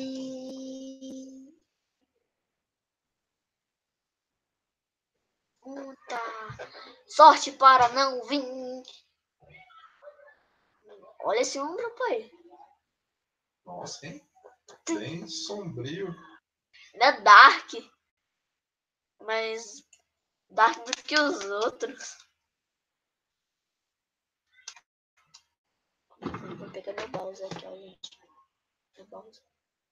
Muita sorte para não vir. Olha esse ombro, pai. Nossa, hein? Bem sombrio. Ele é dark. Mas dark do que os outros. pegar meu Bowser aqui, ó, gente. Meu Bowser.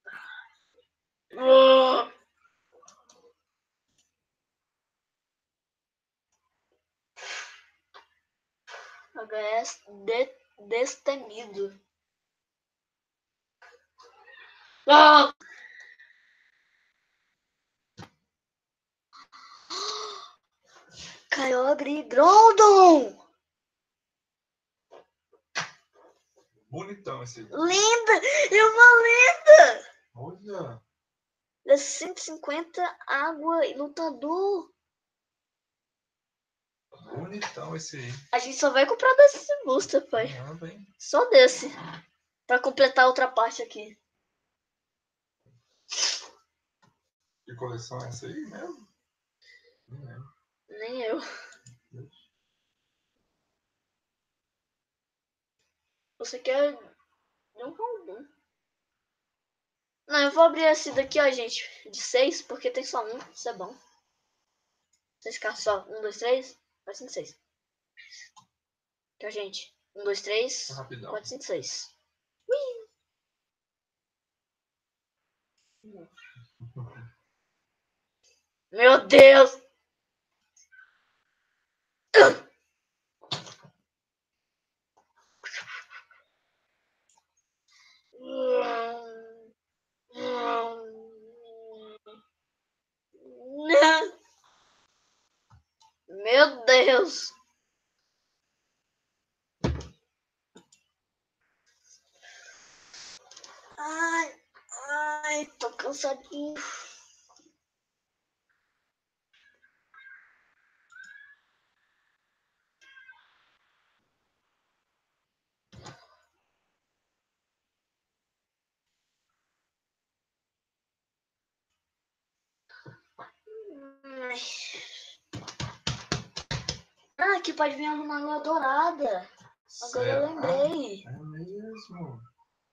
HS destemido. Ah! Kyogre Groudon! Bonitão esse aí. Linda! É uma lenda! Olha. É 150, água e lutador. Bonitão esse aí. A gente só vai comprar desse booster, pai. Caramba, hein? Só desse. Pra completar a outra parte aqui. Que coleção é essa aí mesmo? Não lembro. Nem eu. Você quer um Groudon? Não, eu vou abrir esse daqui, ó, gente. De 6, porque tem só um. Isso é bom. 6 cartas só. 1, 2, 3. 4, 5, 6. Aqui, ó, gente. 1, 2, 3. Rapidão. 4, 5, 6. Meu Deus! Meu Deus! Ai, ai, tô cansadinho. Ah, aqui pode vir uma lua dourada. Agora eu lembrei. É mesmo.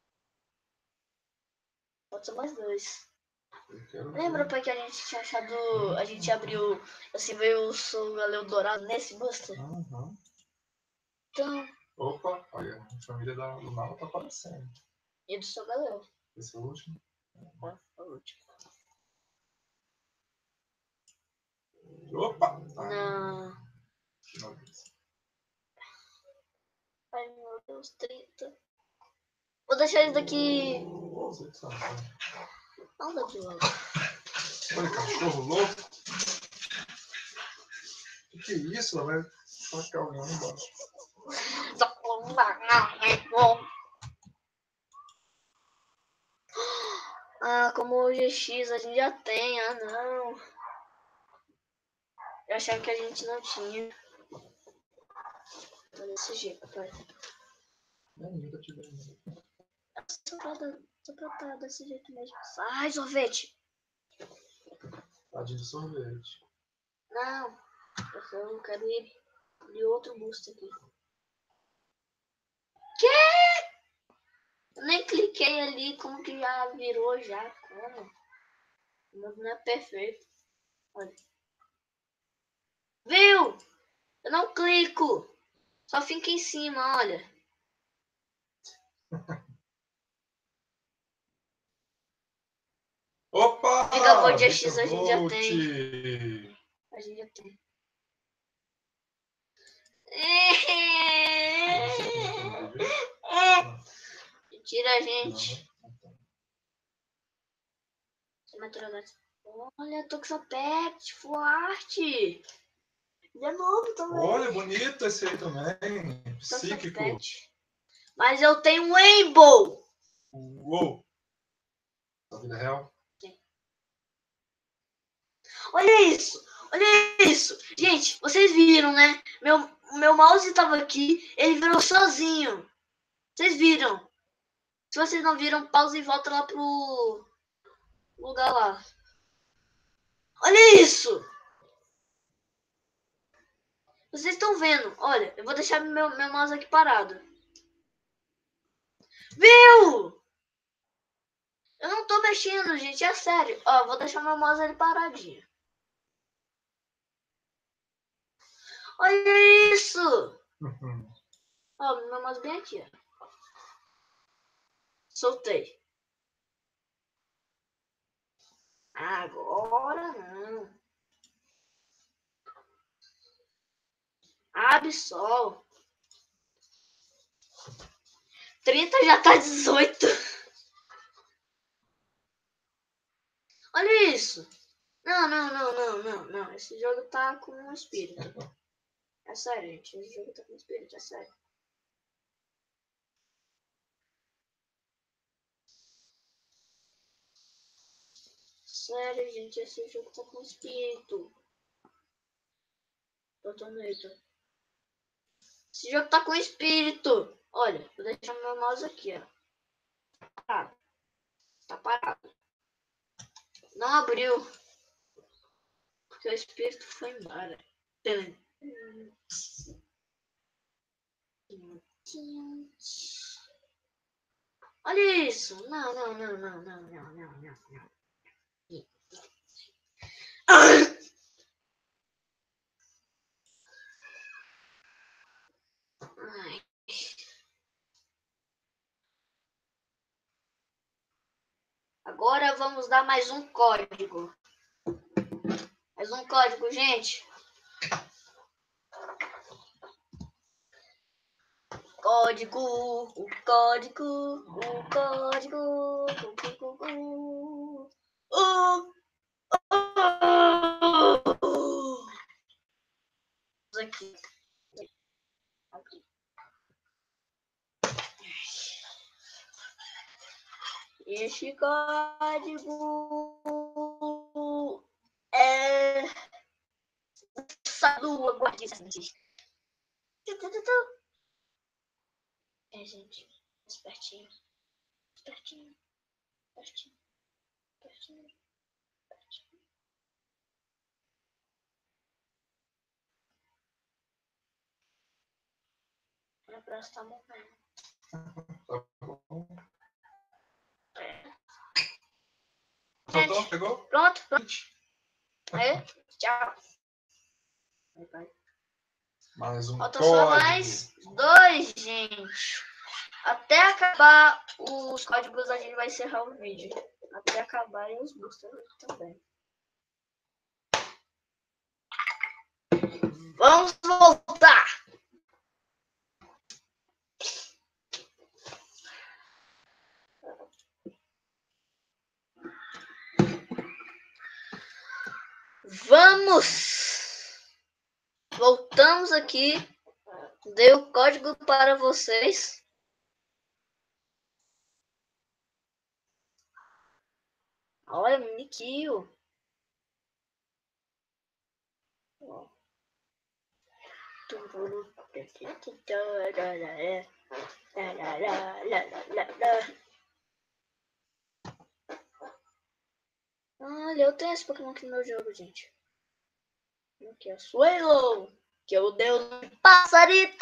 Pode ser mais 2. Eu quero Lembra, ver. pai, que a gente tinha achado. A gente abriu. Assim, veio o Soul Galeu Dourado nesse booster? Uhum. Então. Opa, olha, a família da Lunala tá aparecendo. E do Soul Galeu. Esse é o último? Ó, o último. Opa! Não. Que novidade. Ai, meu Deus, 30. Vou deixar isso daqui. Você que sabe. Não daqui logo. Olha, cachorro louco. Que é isso? Ela vai tacar alguém lá embaixo. Ah, como o GX a gente já tem. Ah, não. Eu achava que a gente não tinha. Tá desse jeito, pai. Nunca tive ainda. Só pra tá desse jeito mesmo. Ai, sorvete. Tadinho de sorvete. Não. Eu não quero ir de outro boost aqui. Que? Eu nem cliquei ali, como que já virou já. Como? O meu não é perfeito. Olha. Viu? Eu não clico. Só fica em cima, olha. Opa! Giga Gold Vita X a gente já Gold! tem. A gente já tem. Tira a gente. Olha, Toxapex, forte. De novo também. Olha, bonito esse aí também. Psíquico. Toxapex. Mas eu tenho um Rainbow. Uou! Na vida real? Sim. Olha isso. Olha isso. Gente, vocês viram, né? Meu mouse tava aqui. Ele virou sozinho. Vocês viram? Se vocês não viram, pausa e volta lá pro lugar lá. Olha isso! Vocês estão vendo? Olha, eu vou deixar meu mouse aqui parado. Viu? Eu não tô mexendo, gente, é sério. Ó, vou deixar meu mouse ali paradinho. Olha isso! Ó, meu mouse bem aqui, ó. Soltei. Agora não. Absol. 30 já tá 18. Olha isso. Não. Esse jogo tá com um espírito. É sério, gente. Esse jogo tá com um espírito, é sério. Sério, gente. Esse jogo tá com espírito. Totalmente. Esse jogo tá com espírito. Olha, vou deixar meu mouse aqui, ó. Parado. Tá parado. Não abriu. Porque o espírito foi embora. Olha isso. Não. Ai. Agora vamos dar mais um código. Mais um código, gente. Código, o código. Aqui. Este código é lua guardiã. É, gente, espertinho. Minha braço tá morrendo. Soltou? Pegou? Pronto. Aí, tchau. Vai. Mais um Faltam código. só mais 2, gente. Até acabar os códigos, a gente vai encerrar o vídeo. Até acabar e os boosters também. Vamos voltar. Vamos. Voltamos aqui. Dei o código para vocês. Olha, Minikio. Olha, eu tenho esse Pokémon aqui no meu jogo, gente. Aqui é o Suelo, que é o deus do passarito.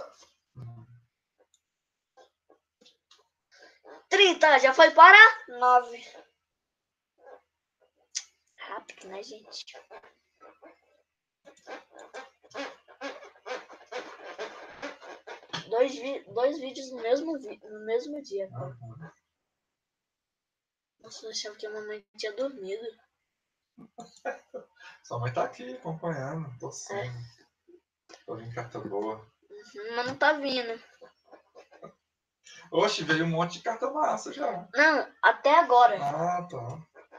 30, já foi para 9. Rápido, né, gente? Dois vídeos no mesmo dia, cara. Nossa, eu achava que a mamãe tinha dormido. Sua mãe tá aqui acompanhando, torcendo. Tô vindo carta boa. Mas não tá vindo. Oxe, veio um monte de carta massa já. Não, até agora. Ah, tá.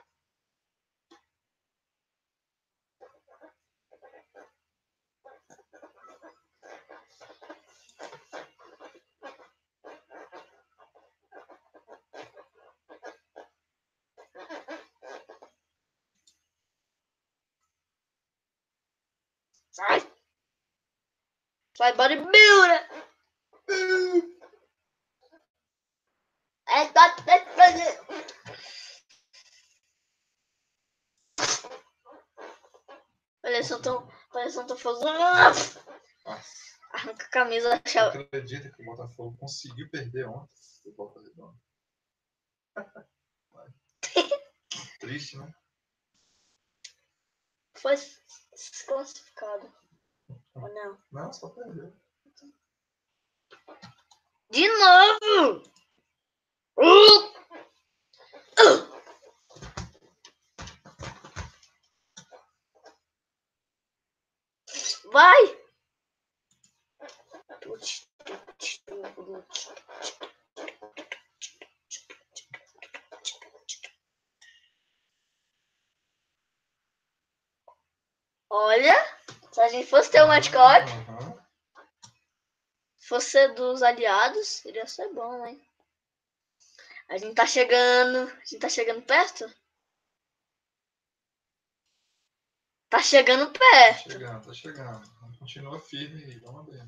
Sai, bodybuilder! Parece que eu tô fazendo. Arranca a camisa. Você acredita que o Botafogo conseguiu perder ontem? O Volta Redonda. Triste, né? Foi desclassificado. Ou não? Não, só perdeu. De novo! Vai! Olha, se a gente fosse ter um mascote, se fosse dos aliados, iria ser bom, hein? A gente tá chegando perto? Tá chegando perto. Tá chegando. Continua firme aí, vamos ver.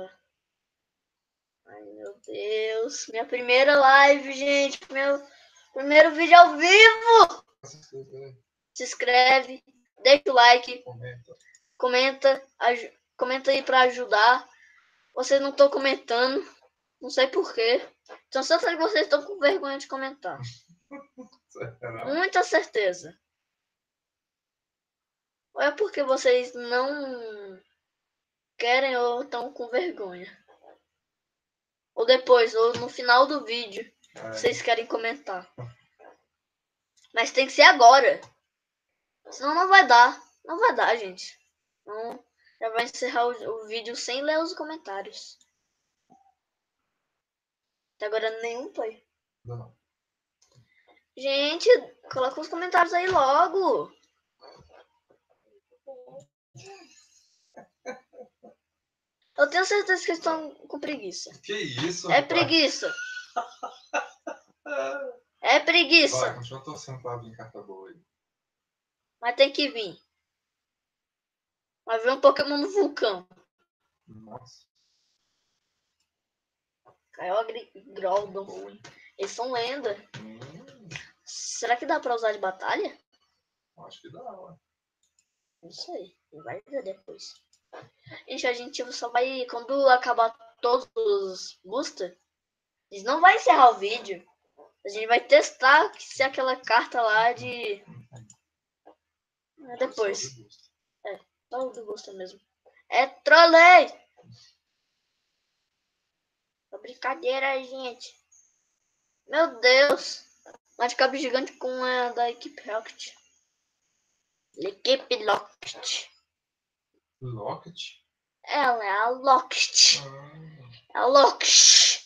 Ai, meu Deus. Minha primeira live, gente. Meu primeiro vídeo ao vivo. Se inscreve, deixa o like, comenta aí pra ajudar. Vocês não estão comentando, não sei porquê. Tenho certeza que vocês estão com vergonha de comentar. Muita certeza. Ou é porque vocês não querem ou estão com vergonha. Ou depois, ou no final do vídeo, vocês querem comentar. Mas tem que ser agora. Senão não vai dar. Não vai dar, gente. Então, já vai encerrar o vídeo sem ler os comentários. Até agora nenhum foi. Não. Gente, coloca os comentários aí logo. Eu tenho certeza que eles estão com preguiça. Que isso? É preguiça. É preguiça. Vai, continua torcendo pra vir carta boa aí. Mas tem que vir. Vai ver um Pokémon no vulcão. Nossa. Kyogre e Groudon. Eles são lenda. Será que dá pra usar de batalha? Acho que dá, ué. Não sei. Vai ver depois. Gente, a gente só vai... Quando acabar todos os boosters, a gente não vai encerrar o vídeo. A gente vai testar se aquela carta lá de... Depois. Só o do booster mesmo. É trolei! É brincadeira, gente. Meu Deus. Madcap gigante com a da equipe Rocket. Equipe Rocket. Locket? Ela é a Locket. É a Locket.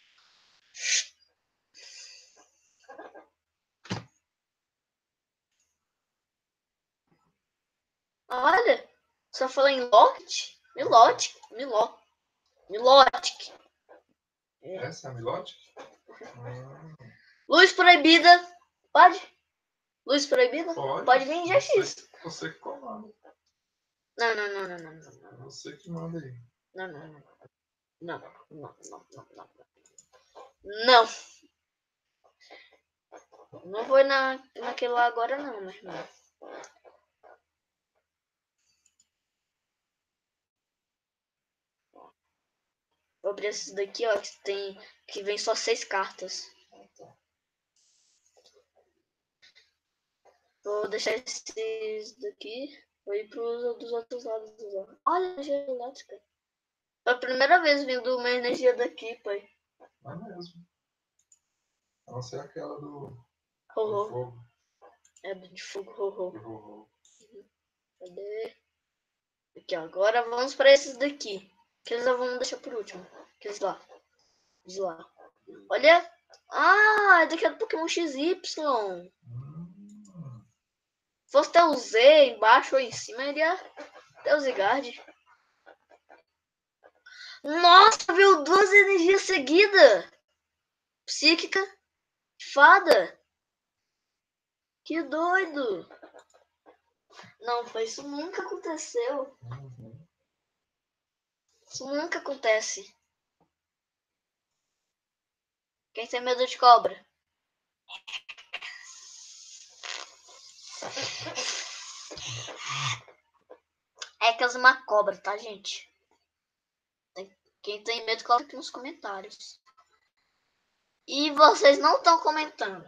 Olha. Só falou em Locket? Milotic. Essa é a Milotic? Luz proibida. Pode? Luz proibida? Pode vir em GX. Você que comanda. Não. Você que manda aí. Não. Não vou naquele lá agora não, meu irmão. Vou abrir esses daqui, ó, que vem só 6 cartas. Vou deixar esses daqui. Vou ir dos outros lados. Olha a energia elétrica. Foi a primeira vez vindo uma energia daqui, pai. É mesmo. A não ser aquela do fogo. É de fogo, ho. Cadê? Aqui, ó. Agora vamos para esses daqui. Que eles vamos deixar por último. Aqueles lá. De lá. Olha. Ah, daqui é do Pokémon XY. Se fosse ter o Z embaixo ou em cima, iria ter o Zygarde. Nossa, viu 2 energias seguidas. Psíquica. Fada. Que doido. Não, isso nunca aconteceu. Isso nunca acontece. Quem tem medo de cobra? É que é uma cobra, tá, gente? Quem tem medo, coloca aqui nos comentários. E vocês não estão comentando.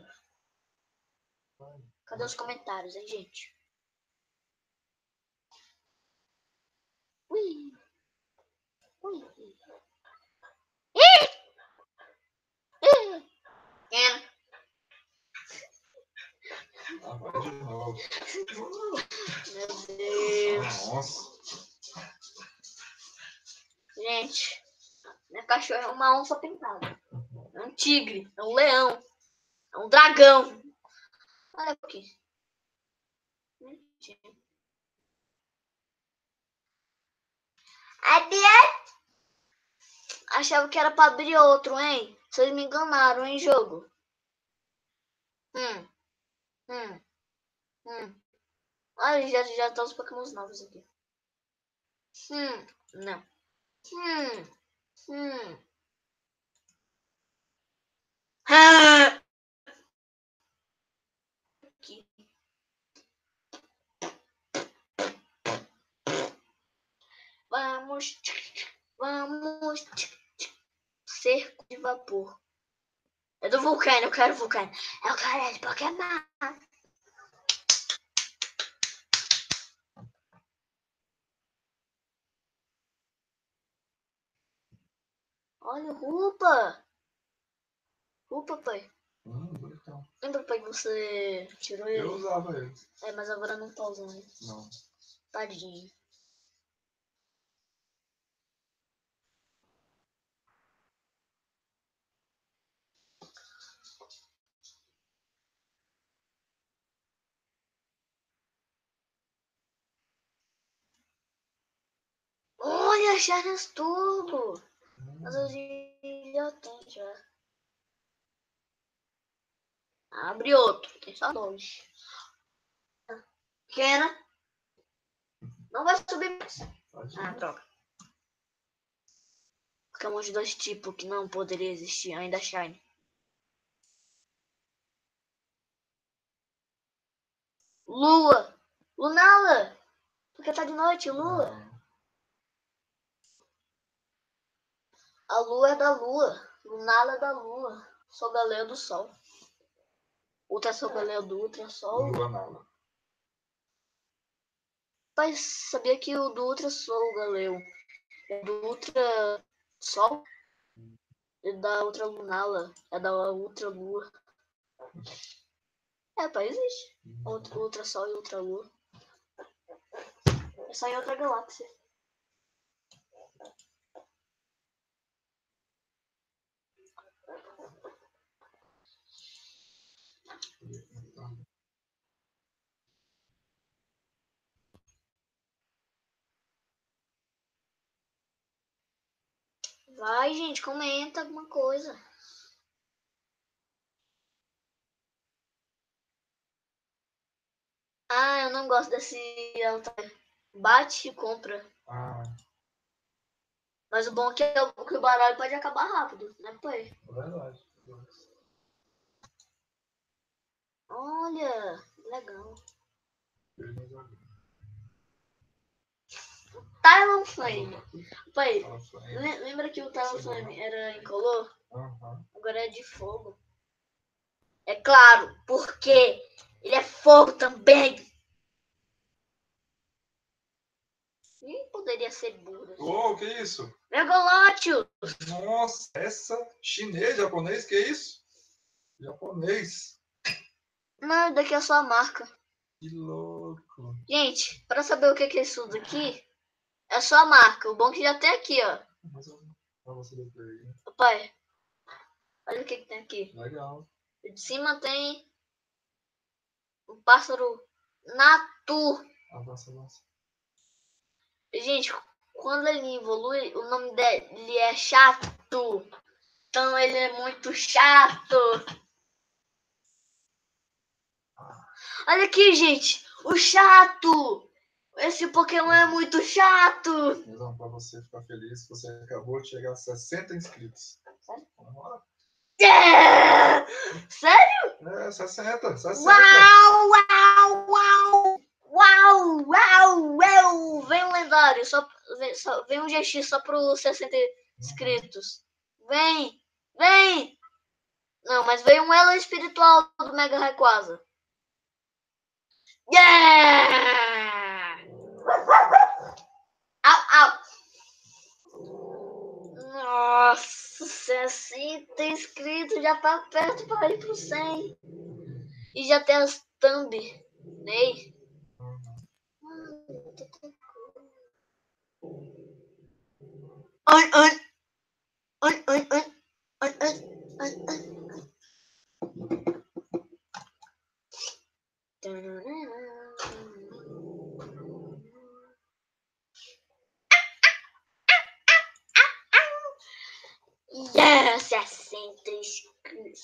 Cadê os comentários, hein, gente? Ui. Ah, vai de novo. Meu Deus. Nossa. Gente, minha cachorra é uma onça pintada. É um tigre, é um leão, é um dragão. Olha aqui. Achava que era pra abrir outro, hein? Vocês me enganaram, hein, jogo? Hum, hum, Olha, já estão os Pokémons novos aqui. Não. Hum. Ah! Aqui. Vamos. Cerco de vapor. É do vulcano, eu quero vulcano. Eu quero esse Pokémon. Olha, Rupa. Rupa, pai. Bonitão. Lembra, pai, que você tirou ele? Eu usava ele. É, mas agora não tá usando ele. Não. Tadinho. Olha, Charles Turbo. Mas hoje já tem, já. Abre outro. Tem só dois. Pequena. Não vai subir mais. Ah, droga. Pokémon de dois tipos que não poderia existir. Ainda Shine. Lua. Lunala. Porque tá de noite, Lua. A Lua é da Lua. Lunala é da Lua. Sou Galeu do Sol. Ultra Sou Galeu do Ultra Sol. Luanala. Mas sabia que o do Ultra Sol Galeu é do Ultra Sol? É da Ultra Lunala. É da Ultra Lua. É, pai, existe. Ultra Sol e Ultra Lua. É só em outra galáxia. Vai, gente, comenta alguma coisa. Ah, eu não gosto desse bate e compra. Ah, Mas o bom é que o baralho pode acabar rápido, né, pai? é verdade. Olha, legal. Talonflame. Pai, lembra que o Talonflame era incolor? Agora é de fogo. É claro, porque ele é fogo também. Nem poderia ser burro. Ô, que isso? Megalotius. Nossa, essa chinês, japonês, que isso? Japonês. Não, daqui é só a marca. Que louco. Gente, para saber o que é isso daqui, é só a marca. O bom é que já tem aqui, ó. Papai, olha o que tem aqui. Legal. De cima tem um pássaro Natu. Avança. Gente, quando ele evolui, o nome dele é Chato. Então ele é muito chato. Olha aqui, gente. O Chato. Esse Pokémon é muito chato. Então, para você ficar feliz, você acabou de chegar a 60 inscritos. Sério? Vamos lá. Yeah! Sério? É, 60. Uau! Vem um lendário, vem um GX só pro 60 inscritos. Vem! Não, mas veio um elo espiritual do Mega Rayquaza. Yeah! Au! Nossa, 60 inscritos, já tá perto para ir pro 100. E já tem as thumb, né? Ai, ai, ai, ai, ai, ai, ai, ai, ai. Yeah, 60 inscritos.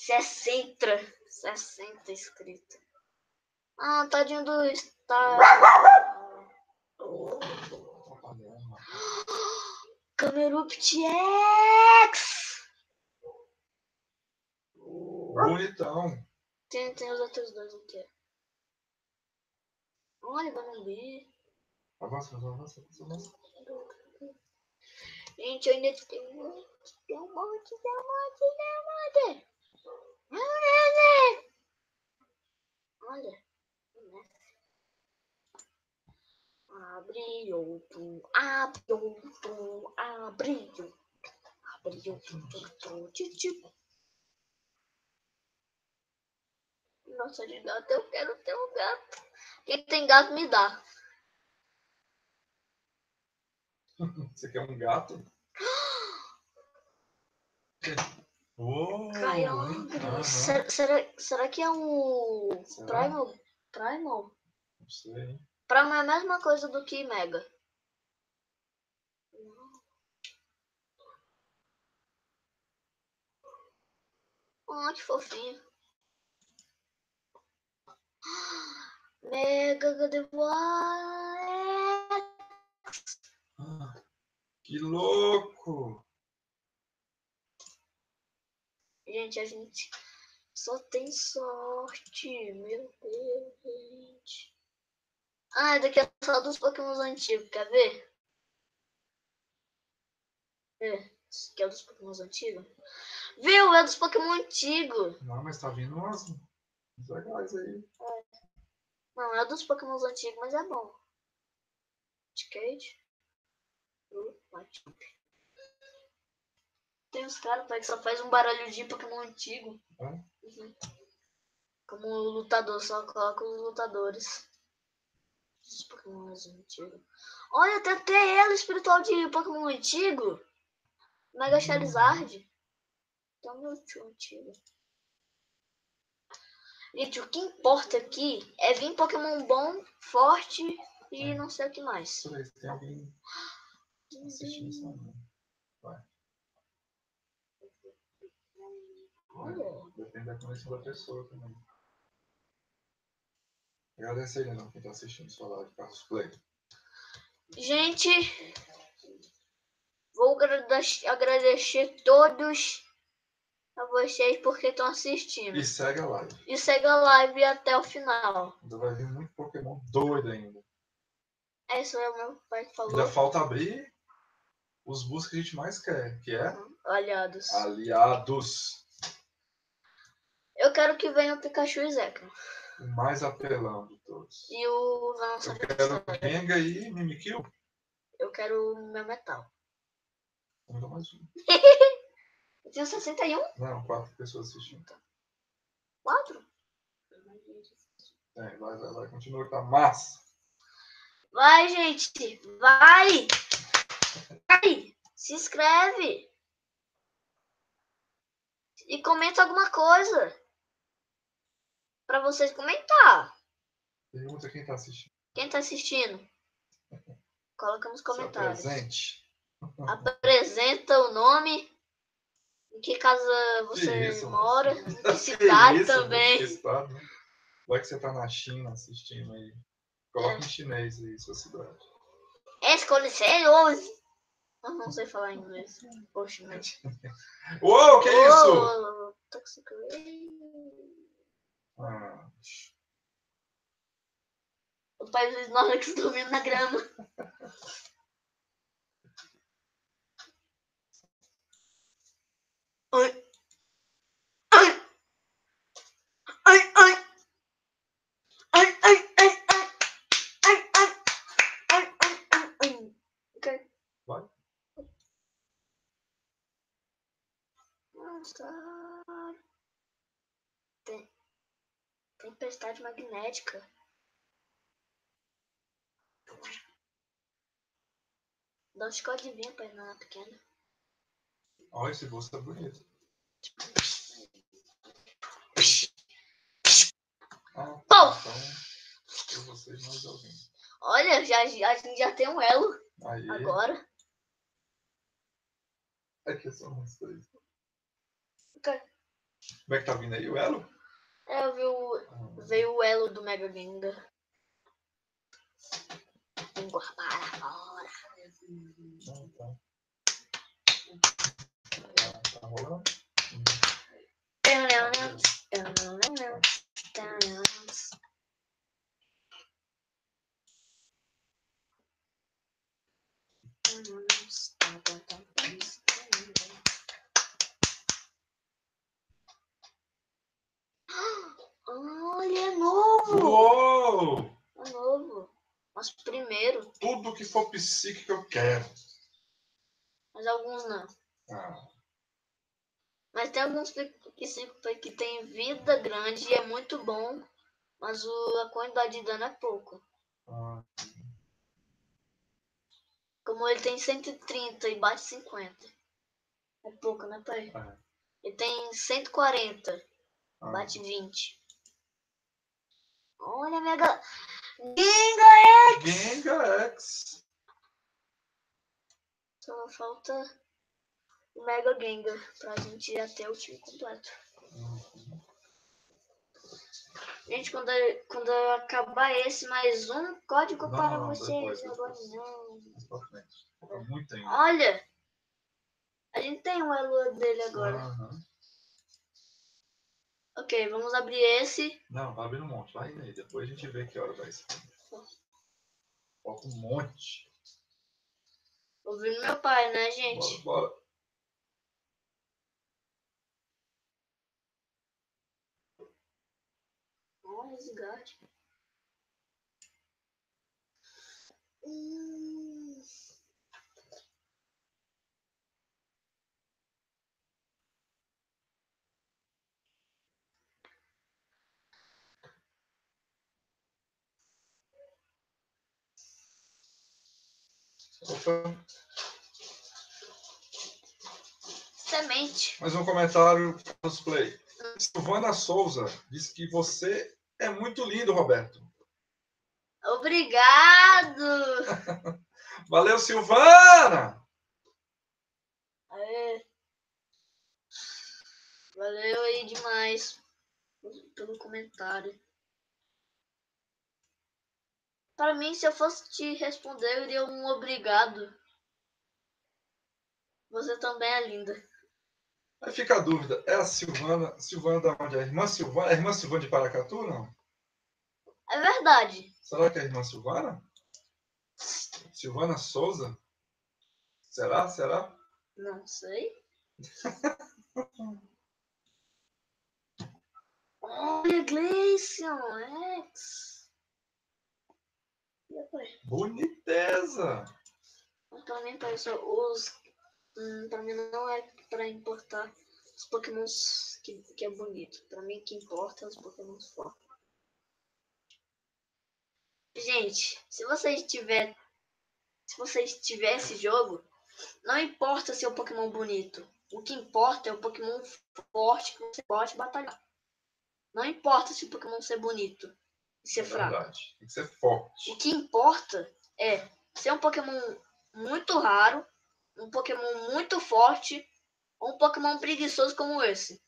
60 inscritos. Ah, tadinho do estágio. Camerupt X! Bonitão. Tem os outros dois aqui. Olha, Banambi. Avança. Gente, eu ainda tenho um monte. Olha. Abriu. Nossa, de gato, eu quero ter um gato. Quem tem gato, me dá. Você quer um gato? Oh, Kyogre. Será que é um Será? Primal? Não sei. Primal é a mesma coisa do que Mega. Oh, que fofinho. Mega Gardevoir. Que louco! Gente, a gente só tem sorte. Meu Deus, gente. Ah, daqui é só dos Pokémon antigos, quer ver? Esse aqui é dos Pokémon antigos. Viu? É dos Pokémon antigos. Não, mas tá vindo umas legais aí. Não, é dos Pokémon antigos, mas é bom. Skate. Tem uns caras que só faz um barulho de Pokémon antigo. Uhum. Como lutador, só coloca os lutadores. Os Pokémon antigos. Olha, tem até ela, espiritual de Pokémon antigo. Mega Charizard. Então, meu tio antigo. Gente, o que importa aqui é vir Pokémon bom, forte e não sei o que mais. Deixa eu ver se tem alguém assistindo isso aí. Vai. Olha. Depende da conexão da pessoa também. Agradecer aí, não, quem tá assistindo sua live, Carlos Play. Gente, vou agradecer todos a vocês porque estão assistindo. E segue a live. E segue a live até o final. Ainda vai vir muito Pokémon doido ainda. Isso é o meu pai que falou. Ainda falta abrir os boosts que a gente mais quer, que é Aliados. aliados. Eu quero que venha o Pikachu e Zekrom. O mais apelão de todos. E o Venom Eu quero Gengar e Mimikyu. Eu quero o meu metal. Ainda mais um. Eu tenho 61? Não, 4 pessoas assistindo. 4? Vai, continua, tá massa. Vai, gente. Vai. Se inscreve. E comenta alguma coisa. Pra vocês comentar. Pergunta quem tá assistindo. Quem tá assistindo? Coloca nos comentários. Se apresente. Apresenta o nome. Em que casa você isso, mora. moço? Em que cidade isso, também. Que estado, né? Vai que você tá na China assistindo aí. Coloca em chinês aí, sua cidade. Escolhe ser hoje. Eu não sei falar inglês. Poxa, mas... Uou, que isso? Toxic Ah, O pai dos Snorlax dormindo na grama. Ai. Ai. Ai, ai. Ai, ai, ai, ai. Ai, ai. Ai, ai, ai, ai. Ok. vai. Tempestade magnética. Dá uns códigos pra ir na pequena. Olha, esse bolso tá bonito. Ah, tá. Então, eu vocês mais alguém. Olha, a gente já tem um elo. Aí. Agora. Aqui são uns três. Okay. Como é que tá vindo aí o elo? Eu vi veio o elo do Mega Gengar. Língua para fora. Tá rolando? Olha, é novo! Uou! É novo. Mas primeiro. Tudo que for psíquico eu quero. Mas alguns não. Ah. Mas tem alguns que tem vida grande e é muito bom. Mas a quantidade de dano é pouco. Ah. Como ele tem 130 e bate 50. É pouco, né, pai? É. Ele tem 140. Ah. Bate 20. Olha, Mega... Gengar X! Gengar X. Só falta o Mega Gengar pra gente ir até o time completo. Gente, quando acabar esse, mais um código Não, para não, vocês. depois. Agora não. Falta muito ainda. Olha! A gente tem um elo dele agora. Uhum. Ok, vamos abrir esse. Não, vai abrir um monte. Vai indo aí. Depois a gente vê que hora vai ser. Falta um monte. Ouvindo meu pai, né, gente? Bora. Olha, resgate. Opa. Semente. Mais um comentário nos play. Silvana Souza diz que você é muito lindo, Roberto. Obrigado! Valeu, Silvana! Aê. Valeu aí demais pelo comentário. Para mim, se eu fosse te responder, eu iria um obrigado. Você também é linda. Aí fica a dúvida, é a Silvana? Silvana da onde? É a irmã Silvana? É a irmã Silvana de Paracatu, não? É verdade. Será que é a irmã Silvana? Silvana Souza? Será? Não sei. Olha, Gleison X. Boniteza! Pra mim, pra mim não é pra importar os pokémons que é bonito. Pra mim, o que importa é os pokémons fortes. Gente, se vocês tiver esse jogo, não importa se é um Pokémon bonito. O que importa é o Pokémon forte que você pode batalhar. Não importa se o Pokémon ser bonito e ser fraco. Verdade. Tem que ser forte. O que importa é ser um Pokémon muito raro, um Pokémon muito forte ou um Pokémon preguiçoso como esse.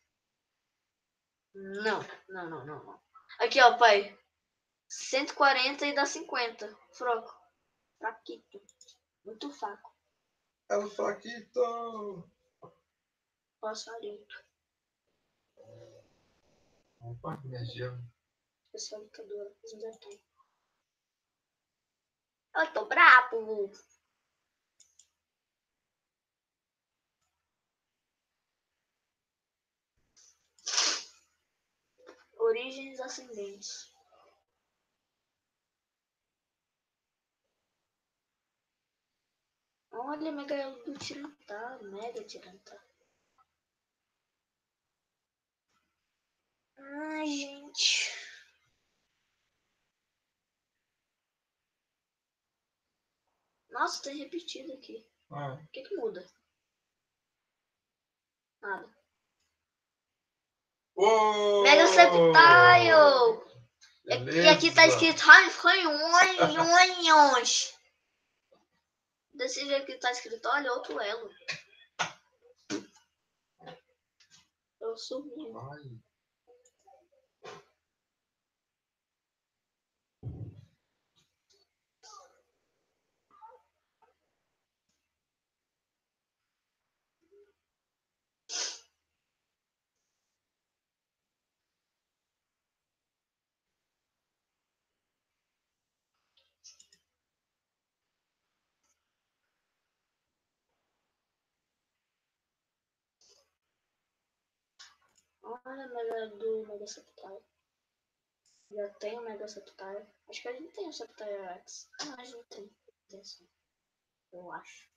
Não. Aqui, ó, pai. 140 e dá 50. Froco. Fraquito. Muito fraco. É o fraquito! Passarinho. Opa, energia. Pessoal lutadora. Ainda tem. Eu tô brabo. Origens ascendentes. Olha, Mega do Tirantá. Mega Tirantá. Ai, gente. Nossa, tem repetido aqui. O que muda? Nada. Uou! Mega Septile! E aqui tá Beleza. escrito Desse jeito que tá escrito, olha, outro elo. Eu subi. Vai. Olha a melhor do Mega Septile. Já tem o Mega Septile. Acho que a gente tem o Septile X. Ah, a gente tem. Tem sim. Eu acho.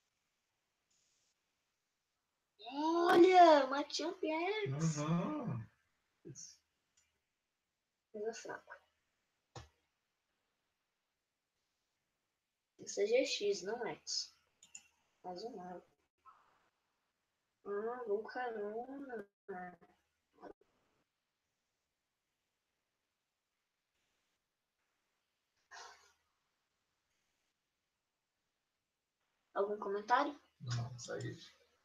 Olha, uma Champions. Uhum. Mega fraco. Tem que ser GX, não X. Mais um lado. Ah, Lucarona. Algum comentário? Não, segue.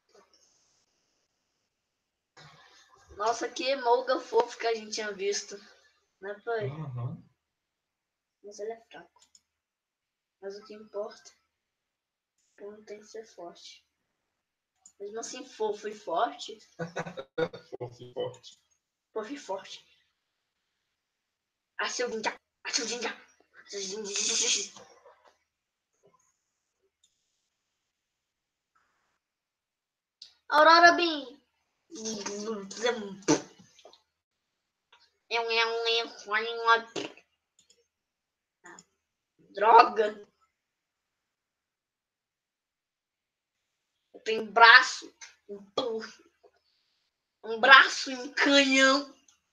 Nossa, que emolga fofo que a gente tinha visto. Né, pai? Uhum. Mas ele é fraco. Mas o que importa é que não tem que ser forte. Mesmo assim, fofo e forte. Forte. Fofo e forte. A seu ninja. A seu ninja. Aurora Beam. Droga. Eu tenho braço. Um braço e um canhão.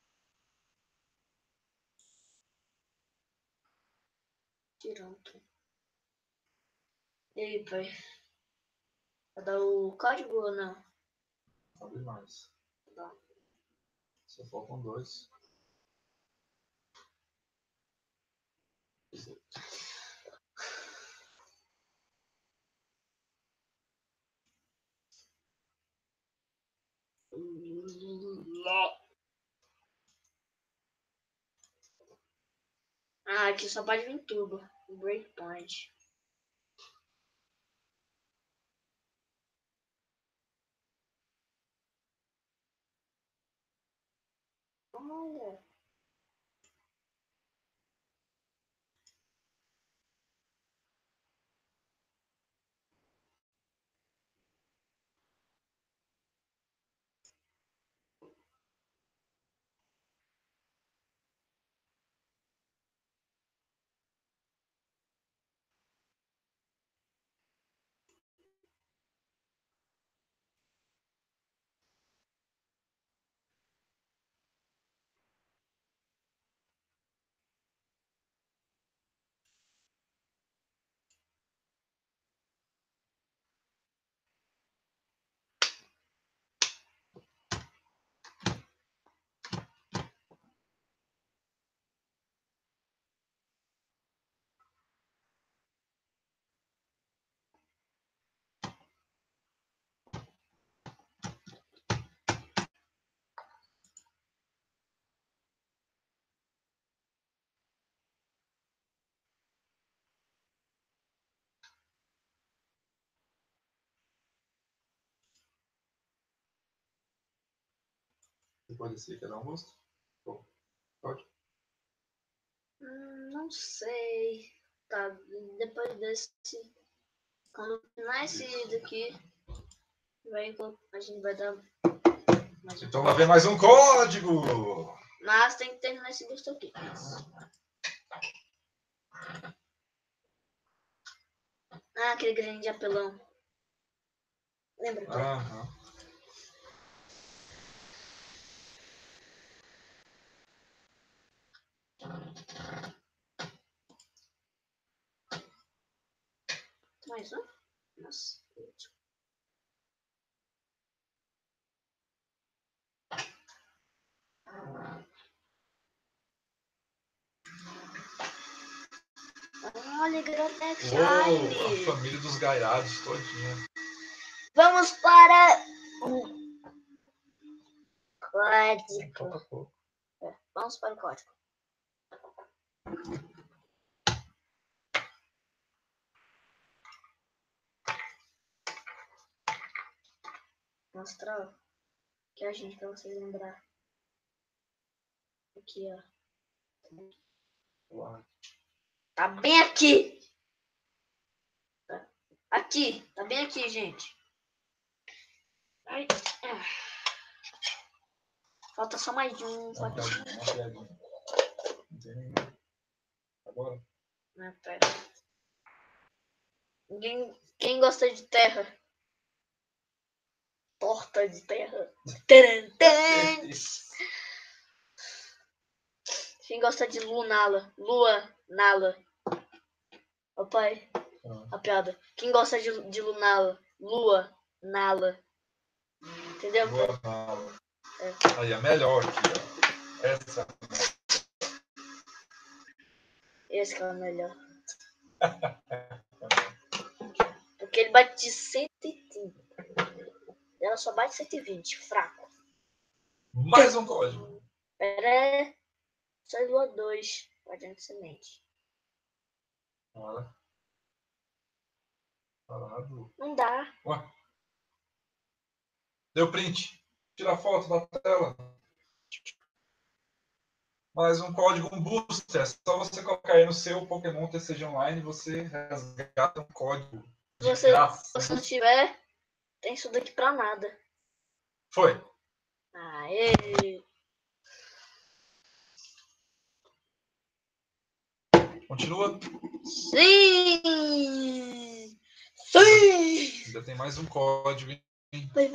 Tirando. E aí, pai? Vai dar o código ou não? Sabe mais. Tá. Só faltam 2. Ah, aqui só pode vir turbo. Breakpoint. Olha. Você pode ser que é dar um rosto? Pode? Não sei. Tá, depois desse. Quando terminar esse daqui, a gente vai dar mais um. Então vai ver mais um código! Mas tem que terminar esse boost aqui. Ah, aquele grande apelão. Lembra? Aham. mais um? Nossa. Olha, Grotec Uou, a Charlie. família dos gaiados todinha. Vamos para o código. Falta pouco. Vamos para o código. Mostrar que a gente, pra vocês lembrar. Aqui, ó. Uau. Tá bem aqui. Aqui. Tá bem aqui, gente. Ai. Falta só mais um. Uma piadinha. Não tem nenhum. Agora? Não, pera. Quem gosta de terra? Torta de terra. Taran. Quem gosta de lunala? Lua nala. Ô pai, a piada. Quem gosta de lunala? Lua nala. Entendeu? Boa fala. Aí, a melhor aqui, ó. Essa. Esse que é o melhor. Porque ele bate de 130. Ela só bate 120. Fraco. Mais um código. Pera. Só lua 2. Guardião de semente. Olha. Parado. Não dá. Ué. Deu print. Tira a foto da tela. Mais um código, um booster. É só você colocar aí no seu Pokémon TCG Online, você resgata um código. Se você não tiver, tem isso daqui pra nada. Foi. Aê! Continua. Sim! Sim! Ainda tem mais um código, hein? Vai.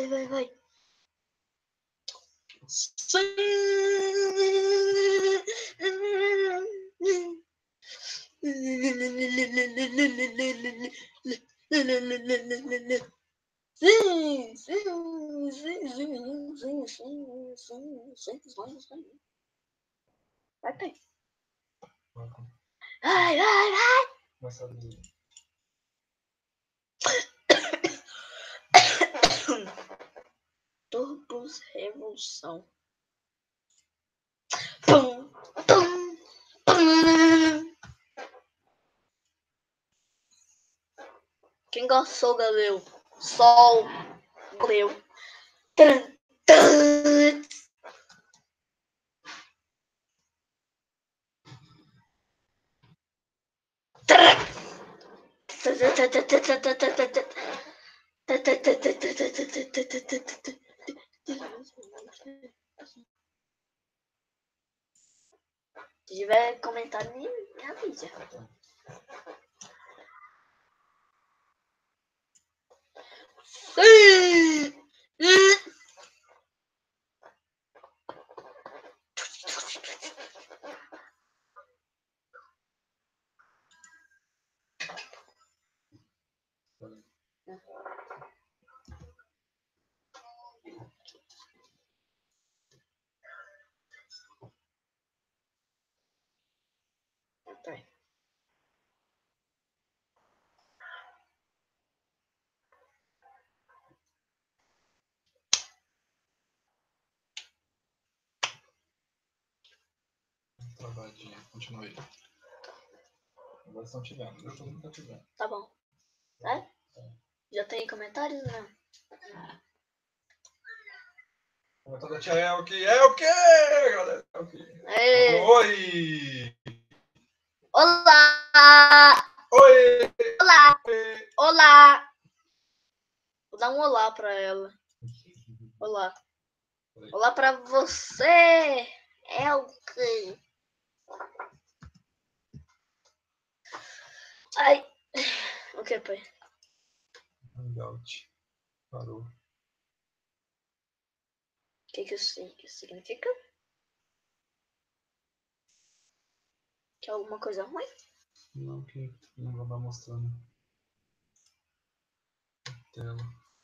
Vai. Começa a ler. Turbos Revolução. Pum, pum, pum. Quem gostou, galeu? Sol, galeu. Tran, tran. Tran. Se tiver comentário, me avisa. Travadinha. Continua aí. Agora estão tirando. Eu todo mundo tá tirando. Tá bom. É? Já tem comentários, né? Comentário da tia Elke. Elke, galera. Elke. É. Oi! Olá! Oi! Olá! Oi! Olá! Vou dar um olá pra ela. Olá. Olá pra você! Elke! Ai! O que, pai? Hangout. Parou. O que isso significa? Que é alguma coisa ruim? Não, que não vai mostrando. tela.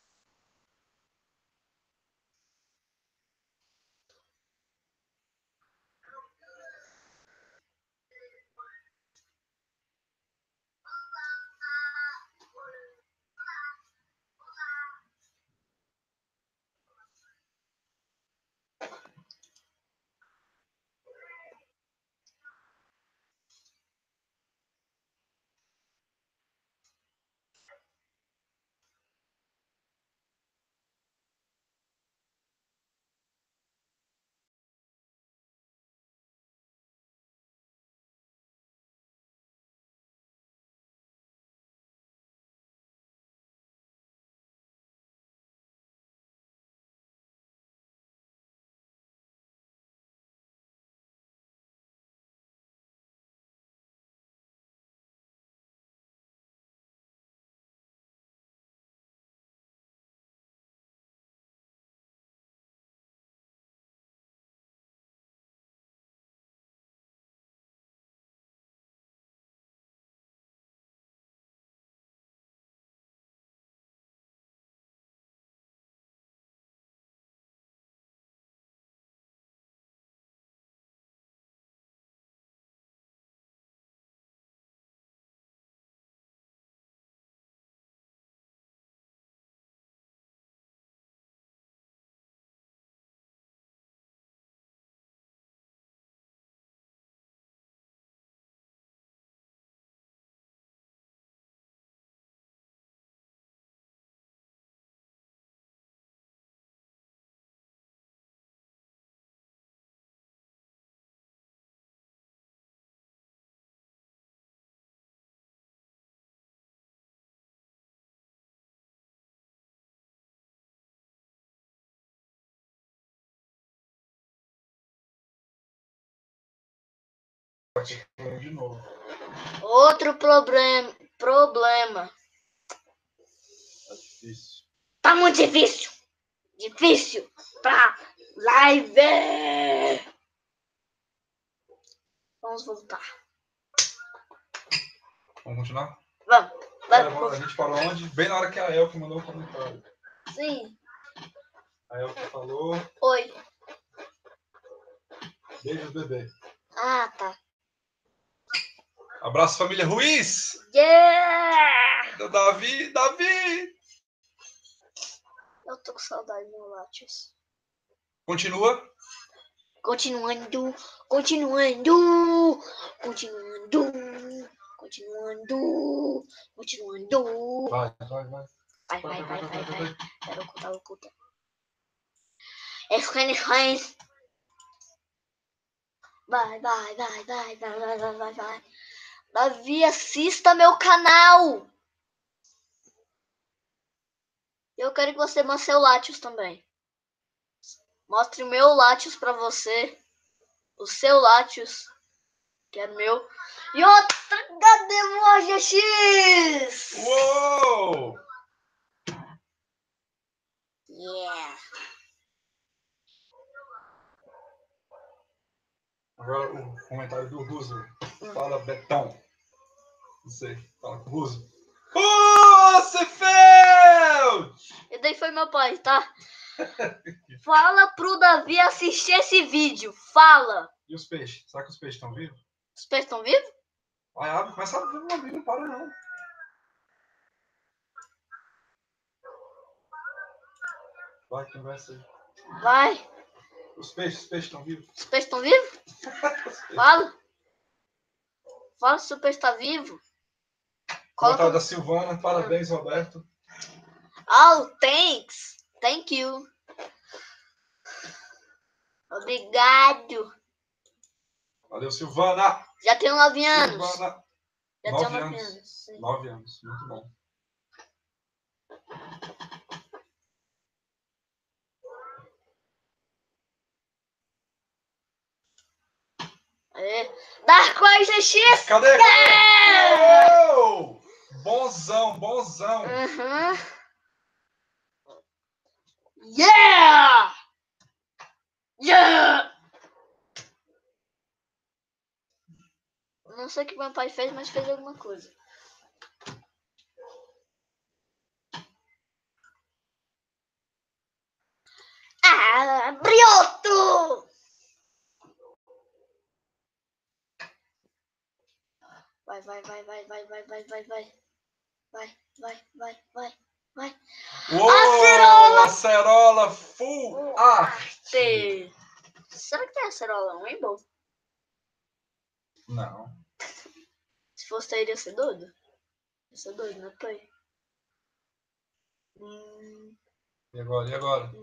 De novo. Outro problema. Tá difícil. Tá muito difícil. Difícil pra live. Vamos voltar. Vamos continuar? Vamos. A gente parou onde? Bem na hora que a Elke mandou um comentário. Sim. A Elke falou: Oi. beijos, bebê. Ah, tá. Abraço, família Ruiz! Yeah! Davi! Davi! Eu tô com saudade do Latios. Continua. Continuando. Vai. Vai. Tá oculta. Explicações. Vai. Davi, assista meu canal. Eu quero que você mostre seu Latios também. Mostre o meu Latios pra você. O seu Latios, que é meu. E outra HD X! Uou! Yeah! Agora o comentário do Russo. Fala, Betão. Não sei. Fala com o Russo. Russefeld! E daí foi meu pai, tá? Fala pro Davi assistir esse vídeo. Fala! E os peixes? Será que os peixes estão vivos? Os peixes estão vivos? Vai, abre, começa a abrir, não para não. Vai, conversa aí. Vai! Os peixes estão vivos? Os peixes estão vivos? Fala! Fala se o peixe tá vivo. Comentário da Silvana. Parabéns, Roberto. Oh, thanks! Thank you! Obrigado! Valeu, Silvana! Já tenho 9 anos. Silvana. Já 9 tenho 9 anos. anos. Sim. 9 anos, muito bom. Dark Horse X! Cadê? Yeah! Uou! Bonzão. Uhum. Yeah! Não sei o que meu pai fez, mas fez alguma coisa. Vai, vai, vai, vai, vai, vai, vai, vai, vai. Vai, vai, vai, vai, vai. Uou! Acerola Full Art! Será que tem acerola no Rainbow? Não. Se fosse, iria ser doido. Ia ser doido, né, pai? E agora?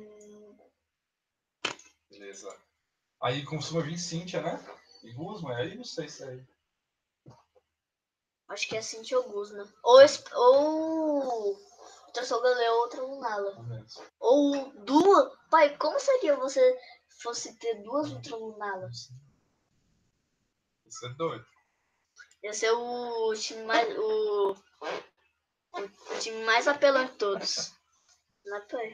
Beleza. Aí costuma vir Cynthia, né? E Guzman, aí não sei se é aí. Acho que é Cynthia ou Guzman. Ou outra Solgaleo ou outra Lunala. Ou duas. Pai, como seria você fosse ter duas Ultra Lunalas? Isso é doido. Ia ser o time mais. O time mais apelante de todos. Né, pai?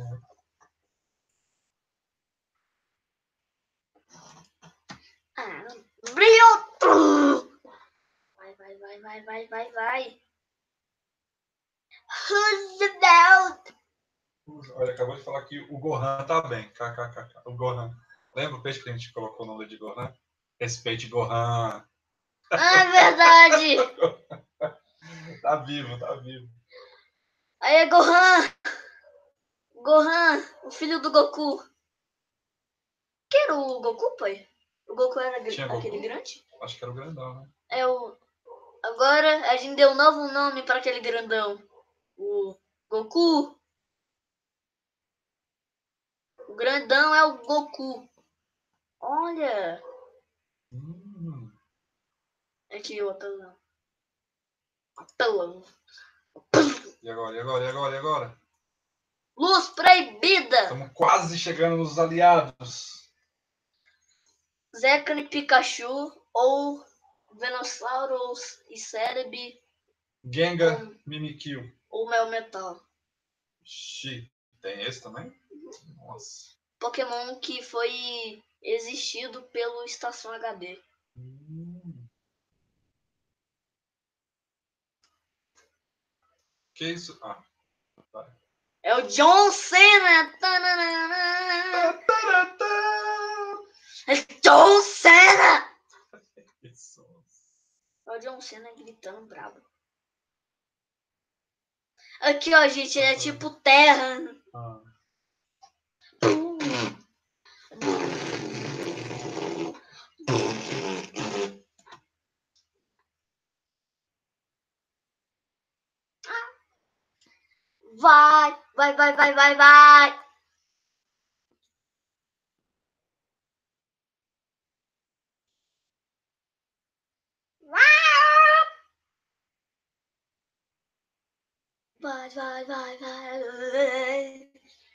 Brilho! Vai, vai, vai, vai, vai, vai, vai. Who's the belt? Olha, acabou de falar que o Gohan tá bem. KKK. O Gohan. Lembra o peixe que a gente colocou no nome de Gohan? Respeite Gohan. Ah, é verdade! Tá vivo, tá vivo. Aí é Gohan! Gohan, o filho do Goku. Que era o Goku, pai? O Goku era aquele Goku? grande? Acho que era o grandão, né? É o... Agora a gente deu um novo nome para aquele grandão. O Goku. O grandão é o Goku. Olha. Aqui o apelão. Apelão. E agora? Luz proibida. Estamos quase chegando nos aliados. Zekrom e Pikachu ou Venossauro e Celebi. Gengar, Mimikyu. Ou Melmetal. Tem esse também? Nossa. Pokémon que foi existido pelo Estação HD. Que isso? Ah, vai. É o John Cena! É John Cena! Isso. É o John Cena gritando brabo. Aqui, ó, gente, é tipo terra. Vai, vai, vai, vai, vai, vai. Vai, vai, vai, vai.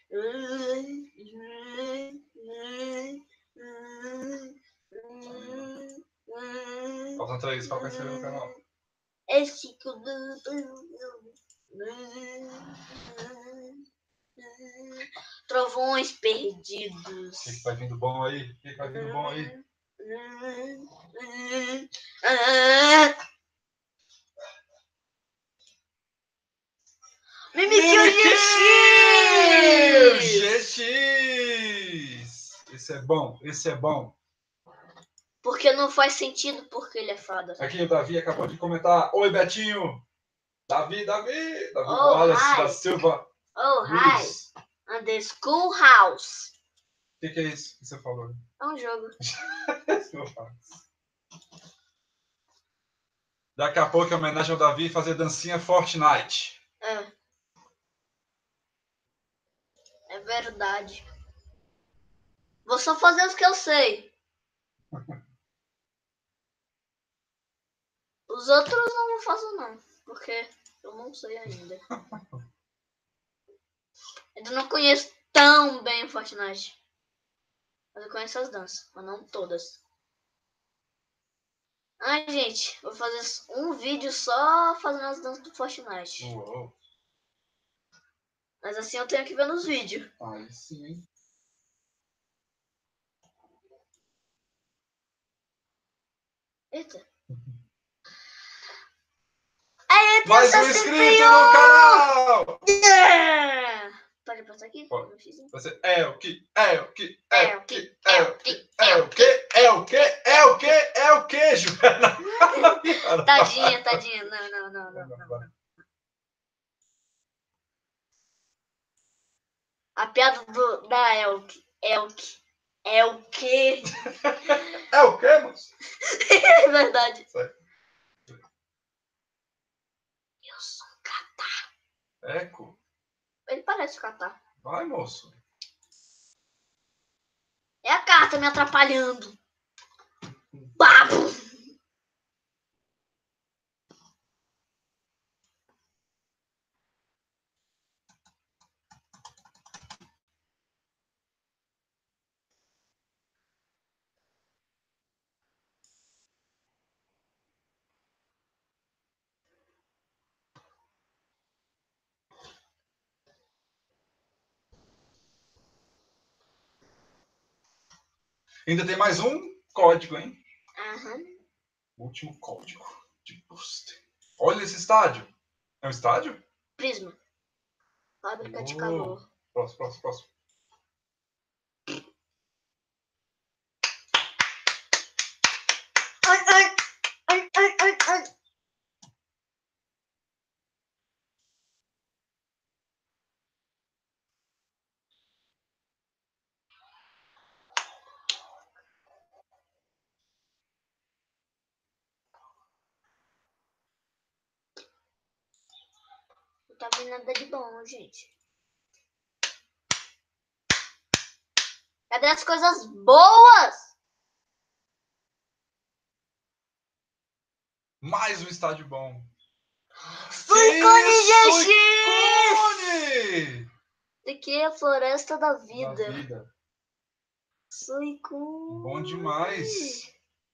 Faltam 3, qual que vai ser no canal? É Chico do... Trovões perdidos. O que vai vindo bom aí? Mimikyu GX! Esse é bom. Porque não faz sentido porque ele é fada. Aqui o Davi acabou de comentar. Oi, Betinho. Davi Oh, Wallace da Silva. Oh, hi. On the Schoolhouse. O que é isso que você falou? É um jogo. Daqui a pouco, em homenagem ao Davi, fazer dancinha Fortnite. É verdade. Vou só fazer os que eu sei. Os outros eu não faço não, porque eu não sei ainda. Eu não conheço tão bem o Fortnite. Mas eu conheço as danças, mas não todas. Ai, gente, vou fazer um vídeo só fazendo as danças do Fortnite. Uou. Mas assim eu tenho que ver nos vídeos. Aí sim. Eita. Mais um inscrito no canal! Yeah! Pode passar aqui? Pode. Não fiz, hein? Você é o que? É o que? É o que? É o que? É o que? É o que? É o que? É o queijo. Tadinha, tadinha. Não. A piada da Elk. Elk. É o quê? É o que, moço? É verdade. Sai. Eu sou um catar. Eco. Ele parece catar. Vai, moço. É a carta me atrapalhando. Babo! Ainda tem mais um código, hein? Aham. Último código de boost. Olha esse estádio. É um estádio? Prisma. Fábrica de Oh. calor. Próximo. Ai. Não tá vendo nada de bom, gente. Cadê as coisas boas? Mais um estádio bom. Suicune GX! Suicune! Isso aqui é a floresta da Da vida. vida. Suicune. Bom demais.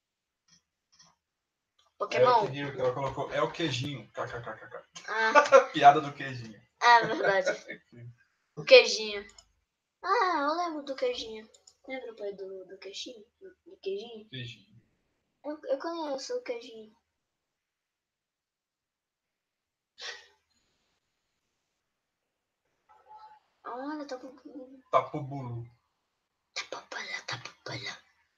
Pokémon. Que ela colocou é o queijinho. KKKK. Ah, Piada do queijinho. é verdade. O queijinho. Ah, eu lembro do queijinho. Lembra o pai do queijinho? Do queijinho? Queijinho. Eu conheço o queijinho. Olha, tá popolando. Tapubulu. Tá popolando.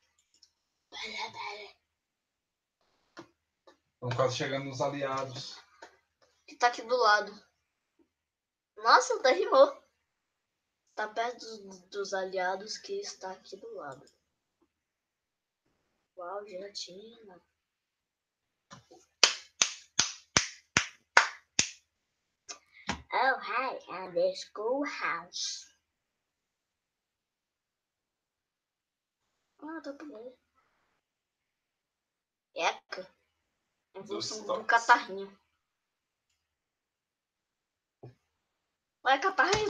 Estamos quase chegando nos aliados. Que tá aqui do lado. Nossa, até rimou. Tá perto dos aliados que está aqui do lado. Uau, gelatina. Oh, hi, I'm the schoolhouse. Ah, tá por aí. Eca. Evolução do catarrinho. Vai, catarrinho.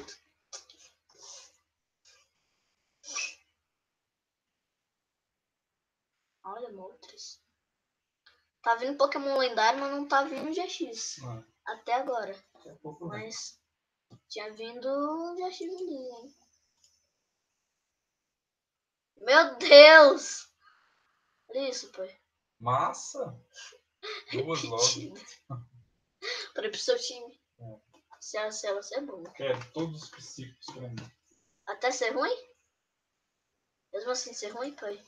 Olha, Moltres. Tá vindo Pokémon lendário, mas não tá vindo GX. Até agora. Mas tinha vindo GX ali, hein? Meu Deus! Olha isso, pô. Massa! Duas logo. Para pro seu time. Se ela ser boa. Quero todos os psíquicos pra mim. Até ser ruim? Mesmo assim ser ruim, pai?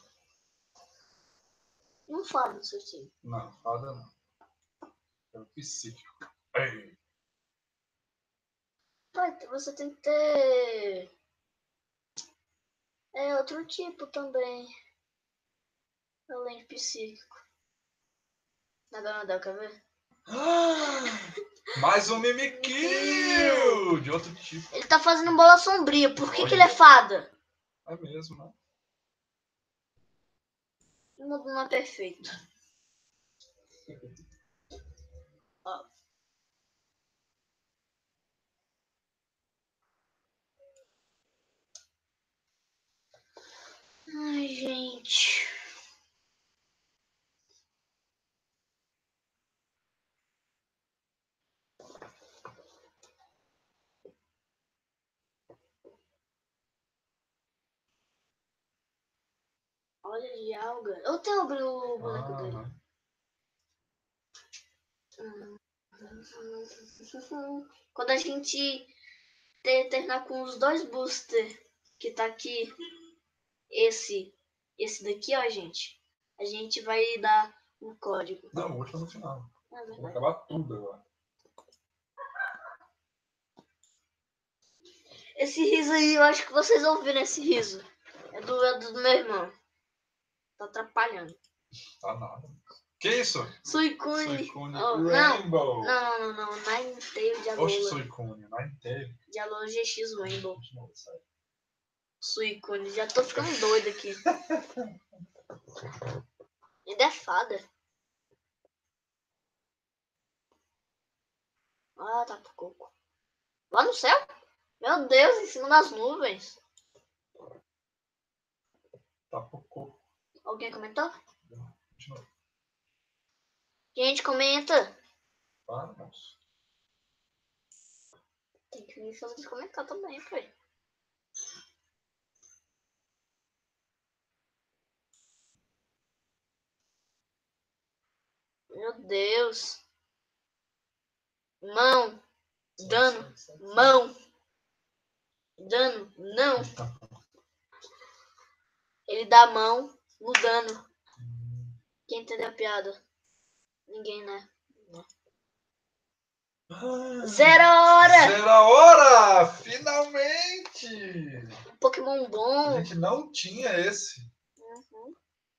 Não fala do seu time. Não, fada não. É o psíquico. Ei. Pai, você tem que ter... outro tipo também. Além de psíquico. Naganadel, quer ver? Mais um Mimikyu! De outro tipo. Ele tá fazendo bola sombria. Por que ele é fada? É mesmo, né? O mundo não é perfeito. Ó. Ai, gente. Olha de alga. Eu tenho o boneco dele. Quando a gente terminar com os 2 booster que tá aqui, esse daqui, ó, gente, a gente vai dar um código. Não, o último no final. É Vou verdade. acabar tudo agora. Esse riso aí, eu acho que vocês ouviram esse riso. É do meu irmão. Tá atrapalhando. Tá nada. Que isso? Suicune. Suicune Oh, Rainbow. não. Ninetale de Oxe, Alola. Suicune, Ninetale. De Alola GX Rainbow. Suicune. Já tô ficando doido aqui. Ainda é fada. Ah, tá pro coco. Lá no céu? Meu Deus, em cima das nuvens. Tá pro coco. Alguém comentou? Continua. Gente, comenta. Vamos. Tem que me fazer comentar também, pai. Meu Deus. Mão. Dano. Mão. Dano. Não. Ele dá a mão no dano. Quem entendeu a piada? Ninguém, né? Zero hora! Zero hora! Finalmente! Um Pokémon A bom. gente não tinha esse. Uhum.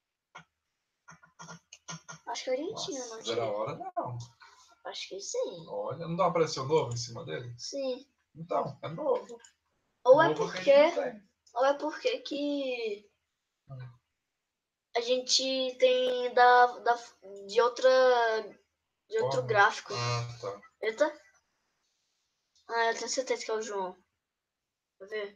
Acho que a gente tinha, não Nossa, tinha? zero hora não. Acho que sim. Olha, não apareceu novo em cima dele? Sim. Então, é novo. Ou é Novo porque. que a gente não tem. Ou é porque que Hum. a gente tem de outra. De outro Forma. gráfico. Ah, tá. Eita. Ah, eu tenho certeza que é o João. Quer ver?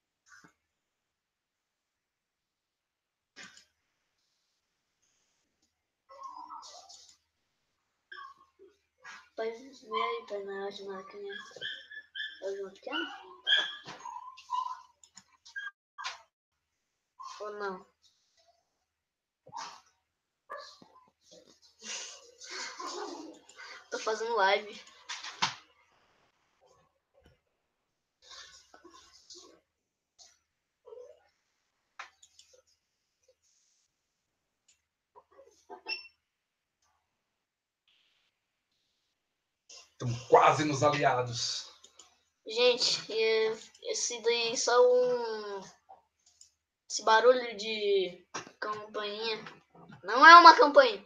Pai, vê aí, pai, na hora de máquina. É o João pequeno? Ou não? Tô fazendo live. Estamos quase nos aliados. Gente, esse daí só um. Esse barulho de campainha. Não é uma campainha.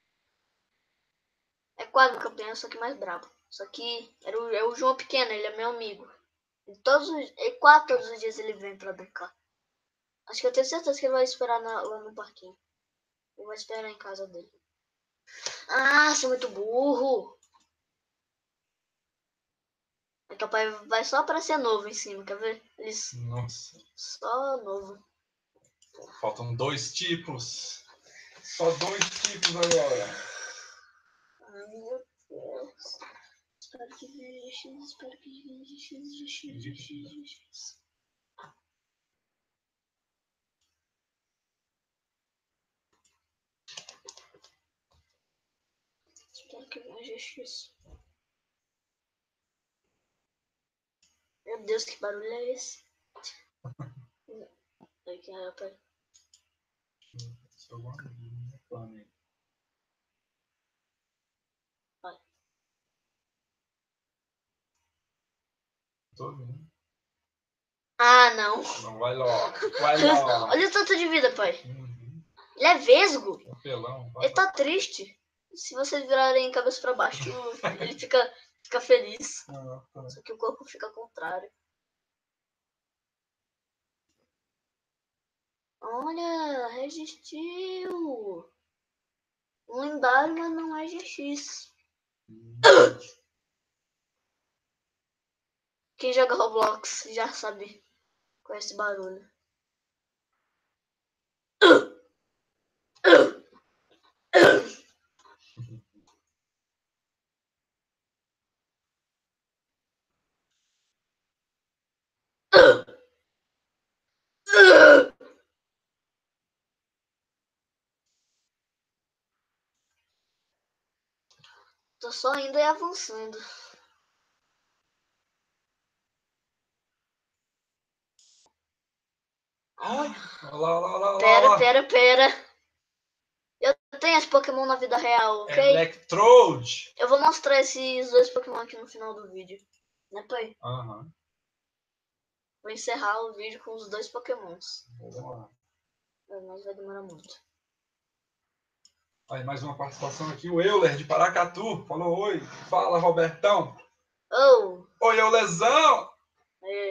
É quase uma campainha, só que mais brabo. Só que é o João Pequeno, ele é meu amigo. Quase todos os dias ele vem pra brincar. Acho que eu tenho certeza que ele vai esperar lá no parquinho. Ele vai esperar em casa dele. Ah, você é muito burro. Aí teu pai vai só aparecer novo em cima, quer ver? Nossa. Só novo. Faltam 2 tipos. Só 2 tipos agora. Ai, meu Deus. Espero que veja X, espero que veja X. Espero que veja X. Meu Deus, que barulho é esse? Aqui, rapaz. Vai. Tô vendo. Ah, não. Não, vai logo. Vai logo. Olha o tanto de vida, pai. Uhum. Ele é vesgo. Apelão. Vai, Ele tá triste. Se vocês virarem cabeça pra baixo, ele fica feliz. Ah, tá. Só que o corpo fica ao contrário. Olha, resistiu. Um lendário, mas não é GX. Quem joga Roblox já sabe qual é esse barulho. Tô só indo e avançando. Olha. Olha lá, olha lá, olha Pera, lá. pera, pera. Eu tenho esse Pokémon na vida real, ok? Electrode. Eu vou mostrar esses dois Pokémon aqui no final do vídeo. Né, pai? Aham. Vou encerrar o vídeo com os dois Pokémons. Vamos lá. Mas vai demorar muito. Aí, mais uma participação aqui. O Euler, de Paracatu. Falou oi. Fala, Robertão. Oh! Oi, Eulezão. Aê,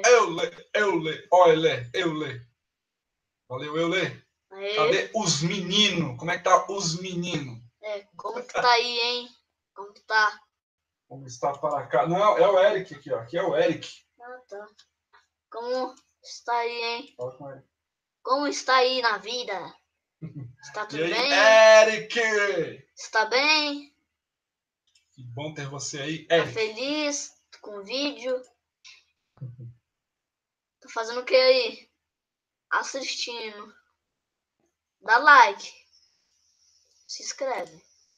Euler. Valeu, Euler. aê. Cadê os meninos? Como é que tá os meninos? Como que tá aí, hein? Como que tá? Como está para cá? Não, é o Eric aqui, ó. Aqui é o Eric. Ah, tá. Como está aí, hein? Fala com ele. Como está aí na vida? Está E tudo aí, bem? Eric? Está bem? Que bom ter você aí, Tá Eric. feliz com o vídeo? Tá fazendo o que aí? Assistindo. Dá like. Se inscreve.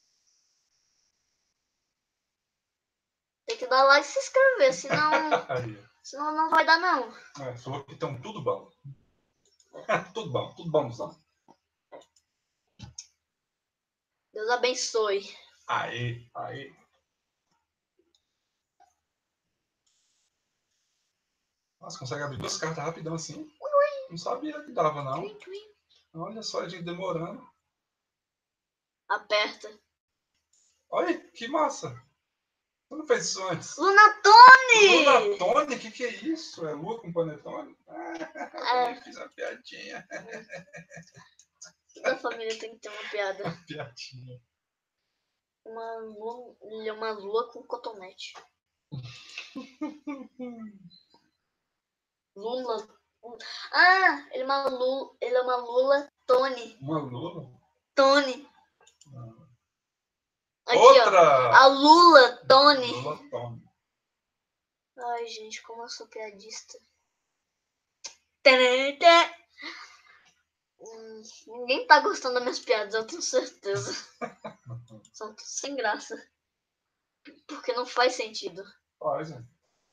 Tem que dar like e se inscrever, senão não vai dar não. Falou que estão tudo bom. Tudo bom, tudo bonzão. Deus abençoe. Aí, aí. Nossa, consegue abrir duas cartas rapidão assim? Não sabia que dava, não. Olha só, a gente demorando. Aperta. Olha, que massa. Você não fez isso antes? Lunatone! Lunatone? O que é isso? É lua com panetone? Eu fiz uma piadinha. Toda família tem que ter uma piada. Piadinha. Uma lua com cotonete. Lula. Ah, ele é uma lula Tony. Uma lula? Tony. Aqui, Outra! ó. A Lula Tony. Lula Tony. Ai, gente, como eu sou piadista. Ninguém tá gostando das minhas piadas, eu tenho certeza. São tudo sem graça. Porque não faz sentido. Faz, né?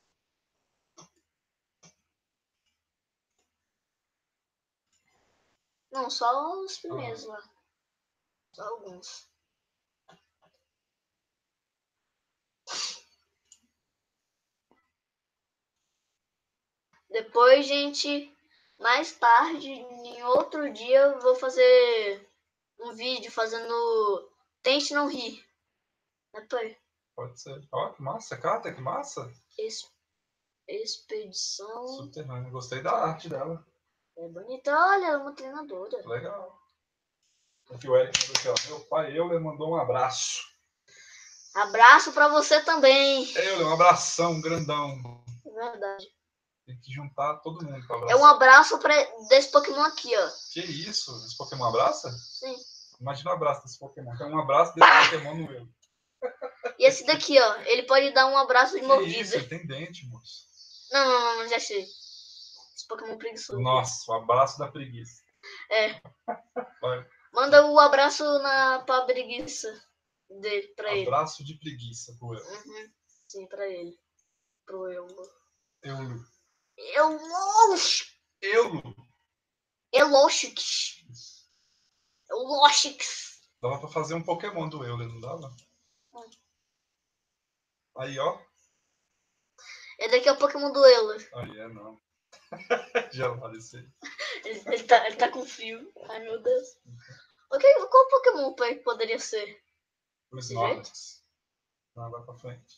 Não, só os primeiros lá. Só alguns. Depois, gente, mais tarde, em outro dia, eu vou fazer um vídeo fazendo Tente Não Rir. Pode ser. Ó, que massa, carta, que massa. Expedição. Subterrânea. Gostei da arte dela. É bonita. Olha, ela é uma treinadora. Legal. Aqui o Eric mandou aqui, ó. Meu pai Euler mandou um abraço. Abraço pra você também. Euler, um abração grandão. É verdade. Tem que juntar todo mundo pra abraçar. É um abraço desse Pokémon aqui, ó. Que isso? Esse Pokémon abraça? Sim. Imagina o abraço desse Pokémon. Tem um abraço desse Pokémon no Euler. E esse daqui, ó. Ele pode dar um abraço de Que mordida. isso? Ele tem dente, moço. Não, já sei. Esse Pokémon preguiçoso. Nossa, o abraço da preguiça. É. Vai. Manda o abraço pra preguiça dele, pra ele. Abraço de preguiça pro Euler. Sim, pra ele. Pro Euler. Euler. Eloshix. Dava pra fazer um Pokémon do Euler, não dava? Aí, ó. Esse daqui é o Pokémon do Euler. Aí é, não. Já apareceu. Ele tá com frio. Ai, meu Deus. Qual Pokémon poderia ser? O Snorlax. Não, vai pra frente.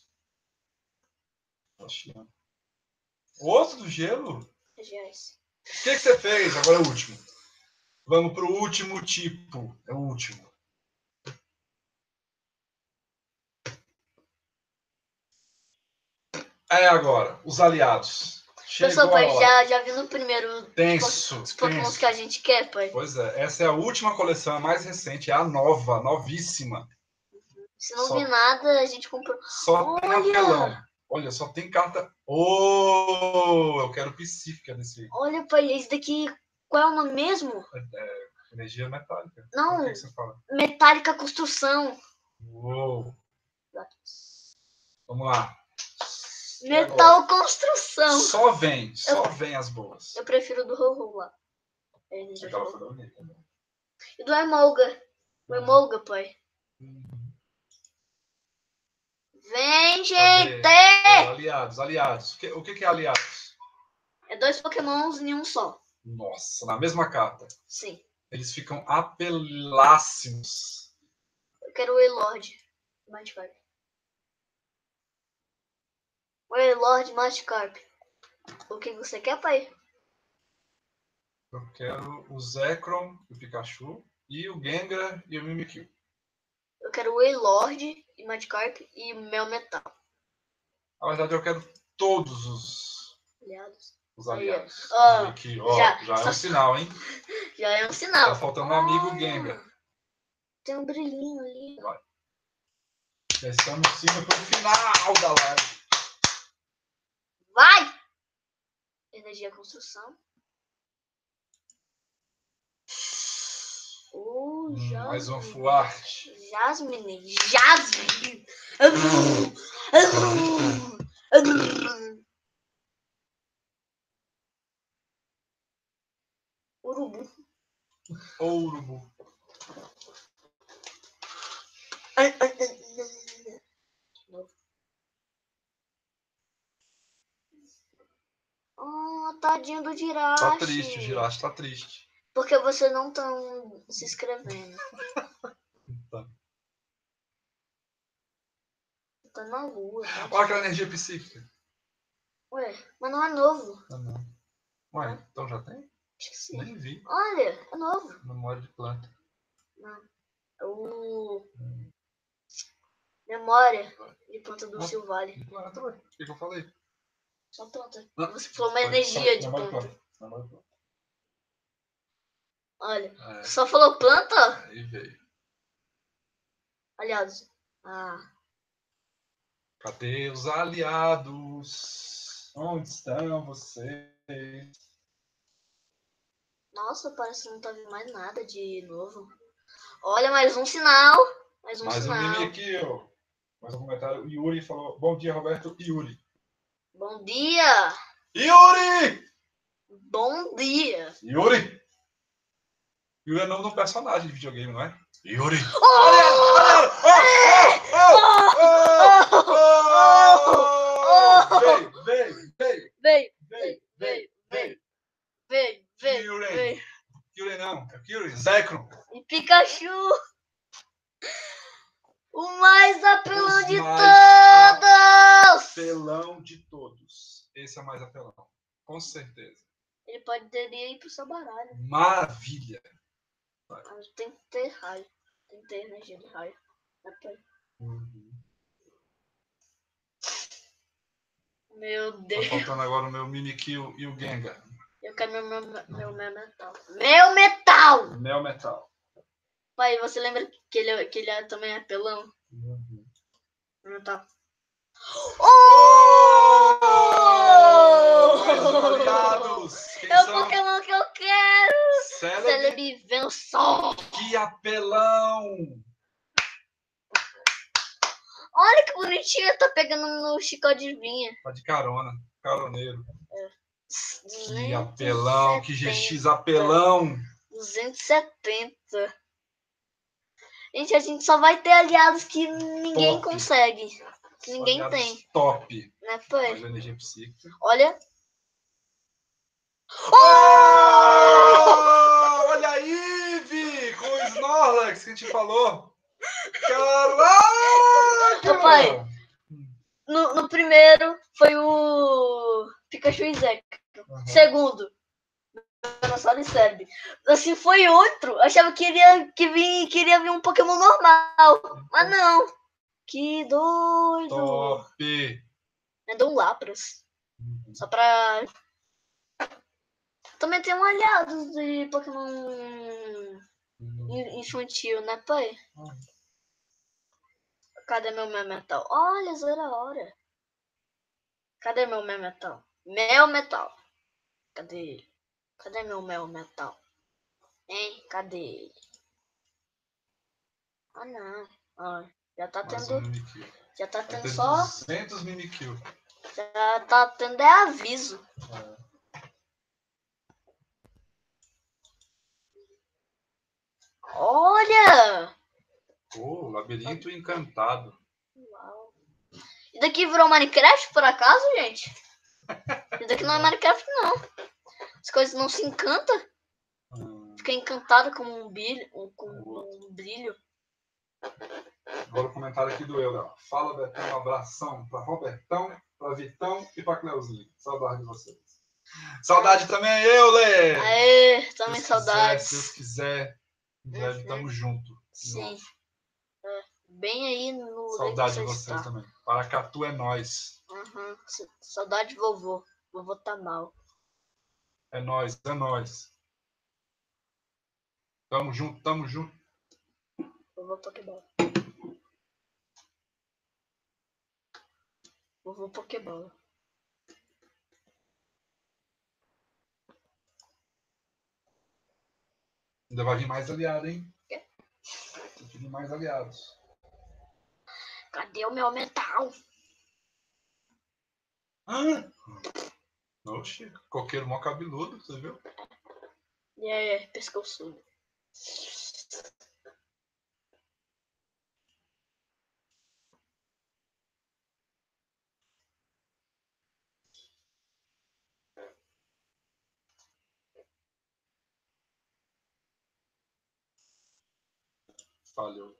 O outro do gelo? Regiais. O que você fez? Agora é o último. Vamos pro último tipo. É o último. É agora. Os aliados. Pessoal, pai, já viu no primeiro tenso, os Pokémons que a gente quer, pai? Pois é. Essa é a última coleção, a mais recente. É a nova, novíssima. Se não vi nada, a gente comprou. Só tem apelão. Olha, só tem carta. Oh, eu quero psíquica desse. Olha, pai, esse daqui. Qual é o nome mesmo? Energia metálica. Não. O que você fala? Metálica Construção. Uou. Vamos lá. Metal Construção. Só vem as boas. Eu prefiro do Ho-Ho lá. Energia Aquela de foi fogo. bonita. Né? E do Emolga. O Emolga, pai. Vem, Cadê? gente! Aliados. O que é aliados? É 2 pokémons em um só. Nossa, na mesma carta. Sim. Eles ficam apelácimos. Eu quero o Wailord. Magikarp. Wailord Magikarp. O que você quer, pai? Eu quero o Zekrom e o Pikachu. E o Gengar e o Mimikyu. Eu quero o Wailord e Magikarp e Melmetal. Na verdade, eu quero todos Aliados. os aliados. Ó, Mimikyu, ó, já é um sinal, hein? Já é um sinal. Tá faltando um amigo Gengar. Tem um brilhinho ali. Vai. Já estamos indo pro final da live. Vai! Energia construção. Mais um Fuarte. Jasmine. Urubu. Ourubu. Oh, tadinho do Jirachi. Tá triste, o Jirachi tá triste. Porque você não tá se inscrevendo. Tá. Tá na lua. Tá? Olha aquela energia psíquica. Ué, mas não é novo. Ah, não. Ué, então já tem? Acho que sim. Nem vi. Olha, é novo. Memória de planta. Não. Memória de planta do Nossa. Silvale. De planta, ué. O que eu falei? Só planta. Não. Você falou uma energia de Memória planta. Memória de planta. Olha, É. só falou planta? Aí veio. Aliados. Ah. Cadê os aliados? Onde estão vocês? Nossa, parece que não tá vindo mais nada de novo. Olha, mais um sinal. Mais um sinal. Mais um mini aqui, ó. Mais um comentário. O Yuri falou: bom dia, Roberto. Yuri. Bom dia. Yuri! Bom dia. Yuri! Yuri é nome de um personagem de videogame, não é? Yuri! Vem! Yuri não, é Yuri, Zekrom. E Pikachu! O mais apelão de todos! Apelão de todos. Esse é o mais apelão. Com certeza. Ele poderia ir pro seu baralho. Maravilha. Mas tem que ter raio. Tem que ter energia de raio. Meu Deus. Tá faltando agora o meu Mimikyu e o Gengar. Eu quero meu metal. Meu metal! Mel Metal. Pai, você lembra que ele também é apelão? Metal. Mais um aliados! Quem É o são? Pokémon que eu quero! Celebi Venusaur! Que apelão! Olha que bonitinho, tá pegando no chicote de vinha. Tá de carona, caroneiro. É. Que apelão, que GX apelão. 270. Gente, a gente só vai ter aliados que ninguém Top. consegue. Que ninguém Aliados tem. Top. Né, pai? Mais energia psíquica. Olha. Olha a Eve com o Snorlax que a gente falou. Caraca! Ô, pai, no primeiro foi o Pikachu e Zekrom. Segundo, Venusaur e Celebi. Assim, foi outro. Achava que queria vir um Pokémon normal. Mas não. Que doido. Top. É um Lapras. Só pra... Também tem um aliado de Pokémon infantil, né, pai? Cadê meu Metal? Olha, zero a hora. Cadê meu Metal? Metal. Cadê ele? Cadê meu Metal? Hein? Cadê ele? Ah, não. Ó, já tá tendo... Já tá tendo só... 200 Mimikyu. Já tá tendo aviso. Labirinto encantado. Uau. E daqui virou Minecraft, por acaso, gente? Isso daqui não é Minecraft, não. As coisas não se encantam. Fica encantada com um brilho. Agora o comentário aqui do Euler. Fala, Betão, um abração pra Robertão, pra Vitão e pra Cleuzinho. Saudade de vocês. Saudade também, Euler! Aê, também saudades. Se Deus quiser, em breve tamo junto. Sim. Bem aí no saudade de vocês também. Paracatu é nós. Saudade de vovô. Vovô tá mal. É nós, é nós. Tamo junto, tamo junto. Vovô Pokébola. Vovô Pokébola. Ainda vai vir mais aliado, hein? Tem que vir mais aliados. Cadê o meu metal? Oxi, coqueiro mó cabeludo, você viu? Pescoçudo. Falhou.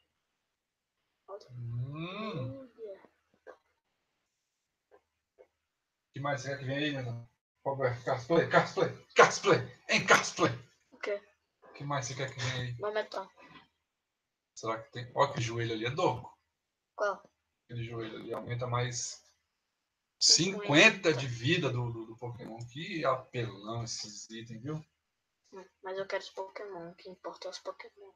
O que mais você quer que venha aí, Nena? Cosplay! Em cosplay! O quê? O que mais você quer que venha aí? Meu metal. Será que tem? Olha que joelho ali é doco. Qual? Aquele joelho ali aumenta mais 50 de vida do Pokémon. Que apelão esses itens, viu? Mas eu quero os Pokémon. O que importa é os Pokémon.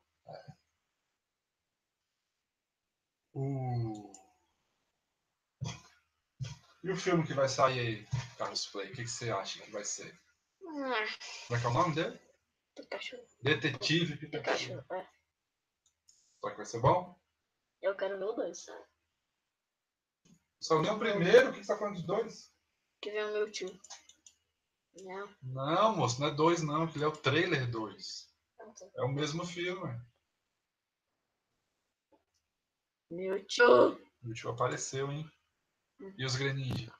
E o filme que vai sair aí, Carlos Play? O que você acha que vai ser? Como é que é o nome dele? Pikachu. Detetive Pikachu, é. Será que vai ser bom? Eu quero ver o 2. Só nem o primeiro? O que você tá falando de 2? Que vem o meu tio. Não. Não, moço, não é 2 não. Aquele é o trailer 2. É o mesmo filme. Meu tio. O tio apareceu, hein? E os Greninja?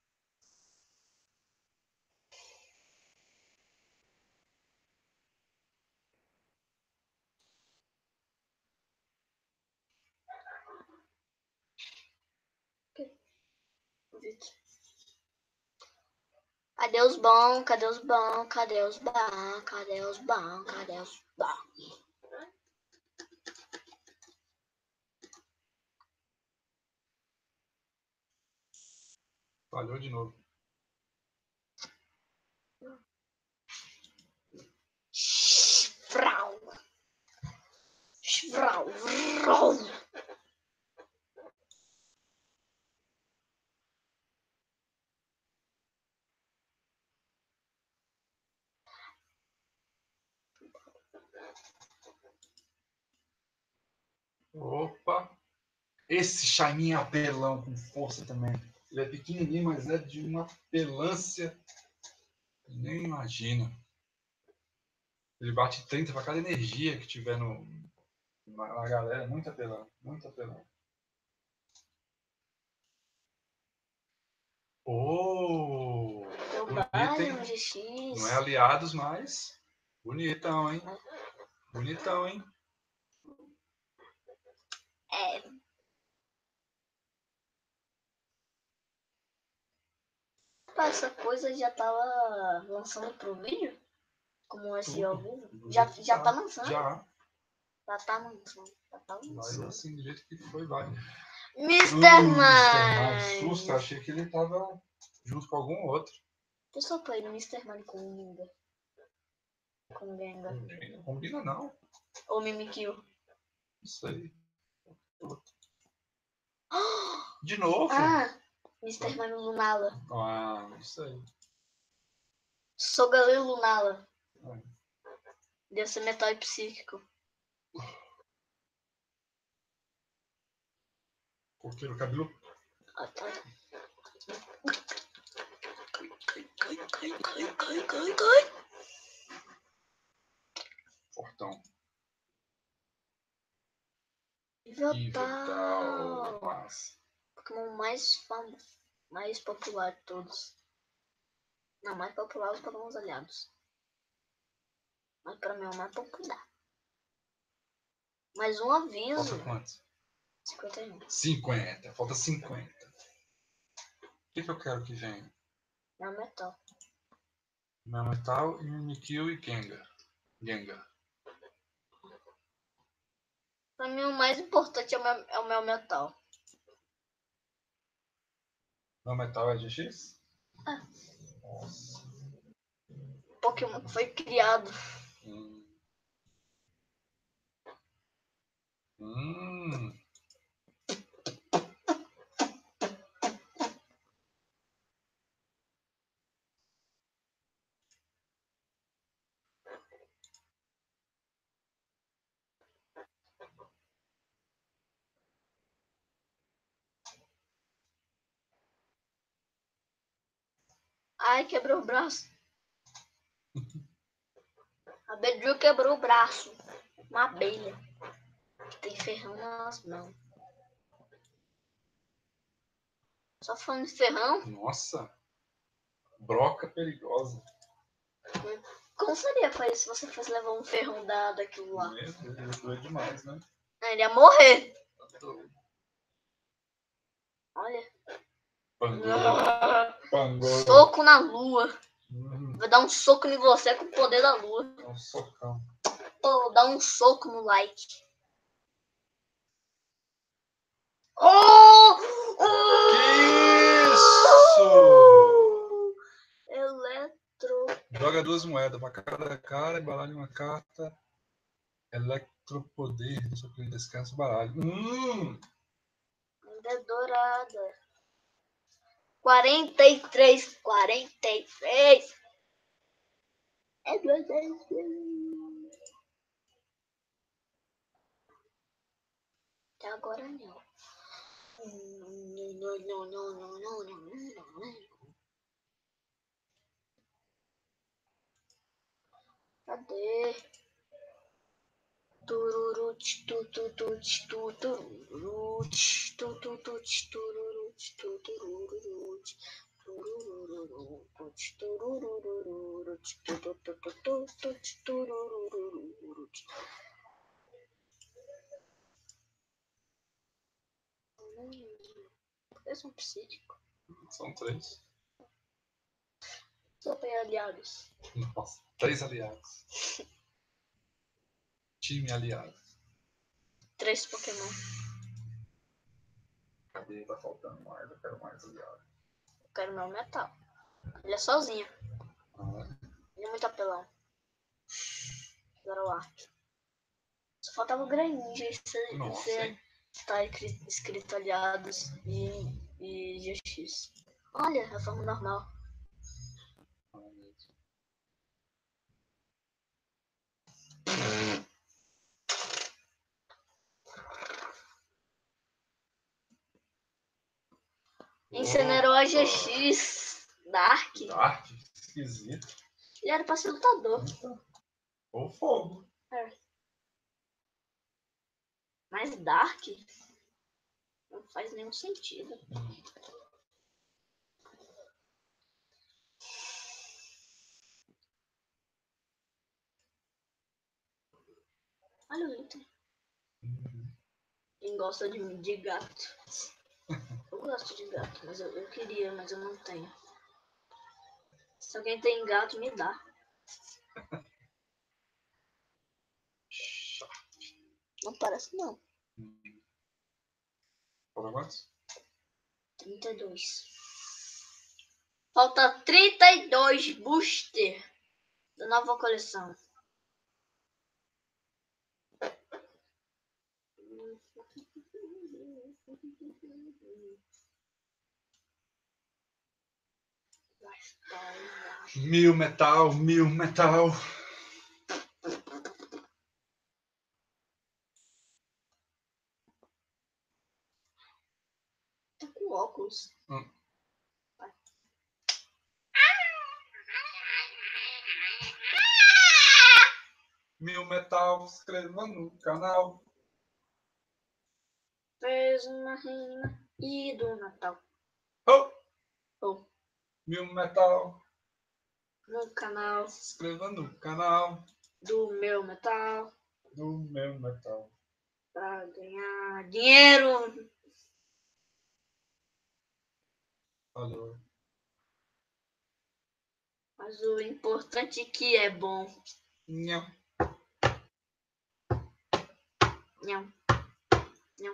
Cadê os bons? Cadê os bons? Cadê os bons? Cadê os bons? Cadê os bons? Falhou de novo. Frau. Frau. Frau. Opa! Esse Shiny é apelão com força também. Ele é pequenininho, mas é de uma pelância. Nem imagina. Ele bate 30 para cada energia que tiver na galera. Muito apelão. Muito apelão. Oh! Bonito, hein? Não é aliados, mas bonitão, hein? Bonitão, hein? É. Essa coisa já tava lançando pro vídeo? Como esse ao vivo? Já tá lançando? Já. Já tá lançando. Vai assim, do jeito que foi, vai. Mr. Mine! Mine! Susto, achei que ele tava junto com algum outro. Eu só play no Mr. Mine com o Linda. Com o Gengar. Não combina, não. Ou Mimikyu. Não sei. De novo? Mr. Mime Lunala. Não sei. Sogale Lunala. Deve ser metal e psíquico. Coqueiro cabelo. Tá. Cai. Portão. Yveltal. Massa. Pokémon mais famoso, mais popular de todos. Não, mais popular os Pokémon aliados. Mas pra mim é o mais popular. Mais um aviso. Falta quantos? 51. 50. Falta 50. O que eu quero que venha? Melmetal. Melmetal, Mimikyu e Gengar. Pra mim o mais importante é o Melmetal. Melmetal é GX? Ah. Nossa. Pokémon que foi criado. Ai, quebrou o braço. A Bedru quebrou o braço. Uma abelha. Que tem ferrão nas mãos. Só falando de ferrão. Nossa. Broca perigosa. Como seria pra ele se você fosse levar um ferrão daquilo lá? Meu Deus, doido demais, né? Ele ia morrer. Tá doido. Olha. Pangoro. Soco na lua. Vai dar um soco em você com o poder da lua. É um socão. Ou dá um soco no like. Oh! Que isso? Eletro. Joga 2 moedas pra cada cara e baralha uma carta. Eletropoder. Deixa eu descanso o baralho. Ainda é dourada. 43. 43. É 2. Até agora não. Não. Cadê? Tururut, tututut, tutururut, tututut, tururut, tutururut, turururut, turururut, tututut, turururut. Eu sou um psíquico. São 3. Só tem aliados. Nossa, 3 aliados. Time aliado. 3 Pokémon. Cadê? Tá faltando mais. Eu quero mais aliado. Eu quero meu metal. Ele é sozinho. Ele é muito apelão. Agora o Ark. Só faltava o Greninja. Você tá escrito aliados e GX. Olha, a forma normal. Incinerou a GX. Dark. Esquisito. Ele era pra ser lutador. Ou fogo. É. Mas Dark não faz nenhum sentido. Olha o item. Quem gosta de gato. Eu gosto de gato, mas eu queria, mas eu não tenho. Se alguém tem gato, me dá. Não parece não. Falta quantos? 32. Falta 32 booster da nova coleção. Mil metal. Tá com óculos. Mil metal, se inscreva no canal. fez uma rima e do Natal. Oh! Oh. Meu metal. No canal. Se inscreva no canal Do meu metal. do meu metal. Pra ganhar dinheiro. Falou. Mas o importante é que é bom. Nham. Nham. Nham.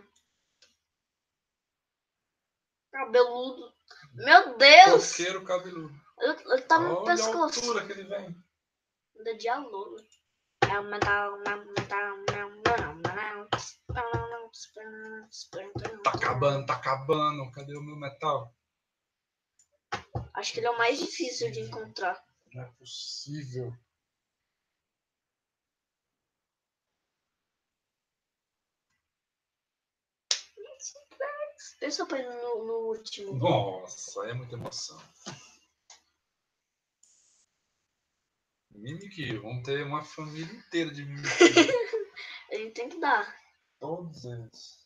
Cabeludo. Meu Deus! Coqueiro cabeludo. Ele tá no Olha a pescoço. altura que ele vem. Da dialogo. É o metal. Tá acabando. Cadê o meu metal? Acho que ele é o mais difícil de encontrar. Não é possível. Pensa pra ele no último. Nossa, é muita emoção. Mimiki, vamos ter uma família inteira de Mimiki. A gente tem que dar. Todos eles.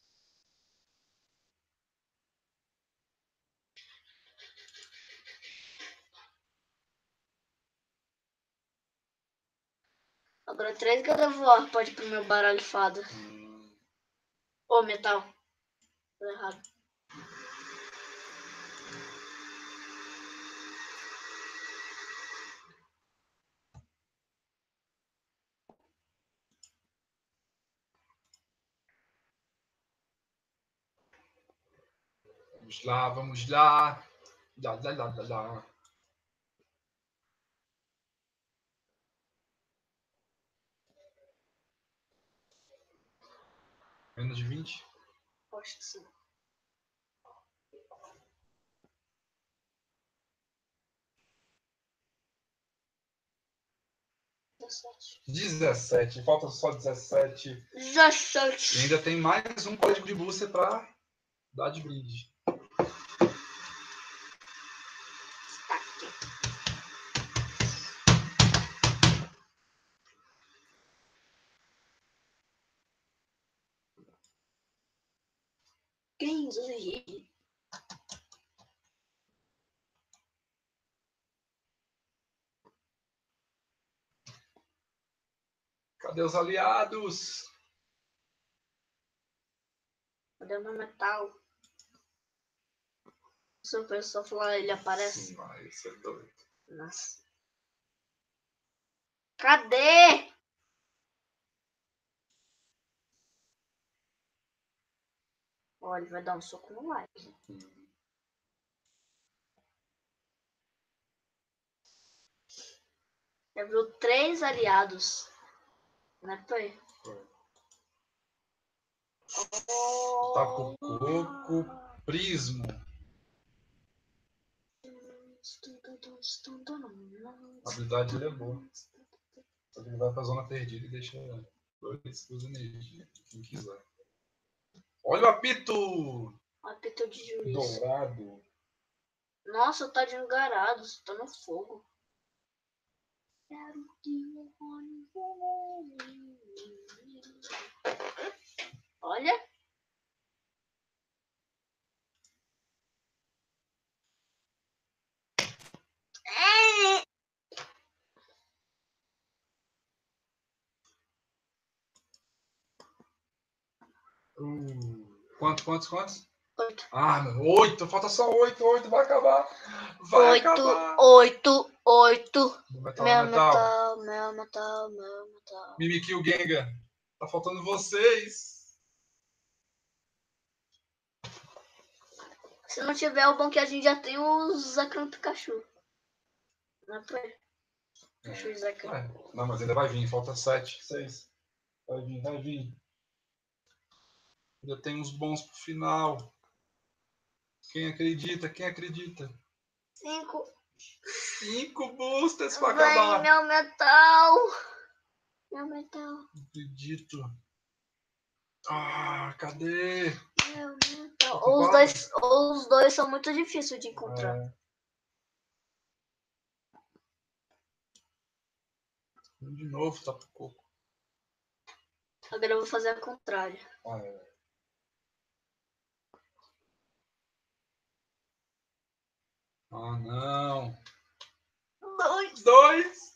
Agora 3 God of War pode ir pro meu baralho fada. Ô, metal. Tô errado. Vamos lá, vamos lá. Lá. Menos de 20? Acho que sim. Dezessete. 17. Falta só 17. 17. E ainda tem mais um código de booster pra dar de brinde. Quem? Cadê os aliados? Cadê o meu metal? Se o pessoal falar, ele aparece. Vai, isso é doido. Nossa. Cadê? Ó, ele vai dar um soco no like. Já viu 3 aliados. Né, Pai? Taco coco, prismo. A habilidade dele é boa. Só que ele vai pra zona perdida e deixa 2 energia. Quem quiser. Olha o apito! Apito de juiz. Dourado. Nossa, tá de engarado. Você tá no fogo. Olha. Quantos? 8. Ah, 8. Falta só 8. 8 vai acabar. Vai acabar. 8. Meu Meu metal. Mimiki o Gengar. Tá faltando vocês. Se não tiver o bom que a gente já tem o Zakran Pikachu. Não foi? Pikachu e Zakran. Não, mas ainda vai vir. Falta 7, 6. Vai vir. Ainda tem uns bons pro final. Quem acredita? 5. 5 boosters pra Vem, acabar. meu metal. Não acredito. Ah, cadê? Meu metal. Os dois são muito difíceis de encontrar. De novo, tá pro coco. Agora eu vou fazer a contrária. Ah, não. 2. 2.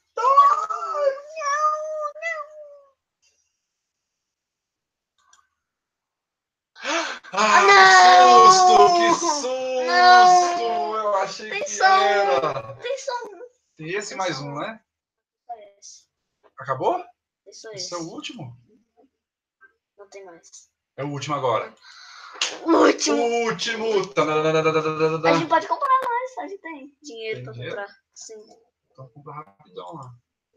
Ah, não! que susto! Que susto! Não! Eu achei Tem que só era. um. Tem só um. Tem esse Tem mais só um, né? Esse. Acabou? Tem só Esse é o esse. último? Não tem mais. É o último agora. Último. Último! A gente pode comprar mais. A gente tem dinheiro Tem pra dinheiro? comprar. Sim. Então compra rapidão lá.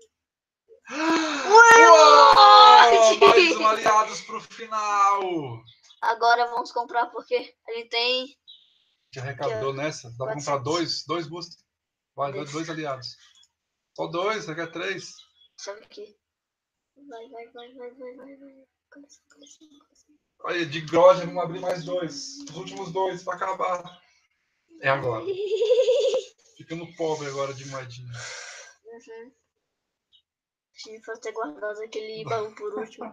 Uou! Mais um aliados pro final. Agora vamos comprar porque a gente tem. Que arrecadou nessa. Dá pra comprar 400. dois boosters. Vai, dois aliados. Só 2, você quer 3? Sabe aqui. Vai. Começa. Aí, de Groja, vamos abrir mais 2. Os últimos 2 pra acabar. É agora. Ficamos pobres agora de moedinha. Uhum. A gente pode ter guardado aquele baú por último.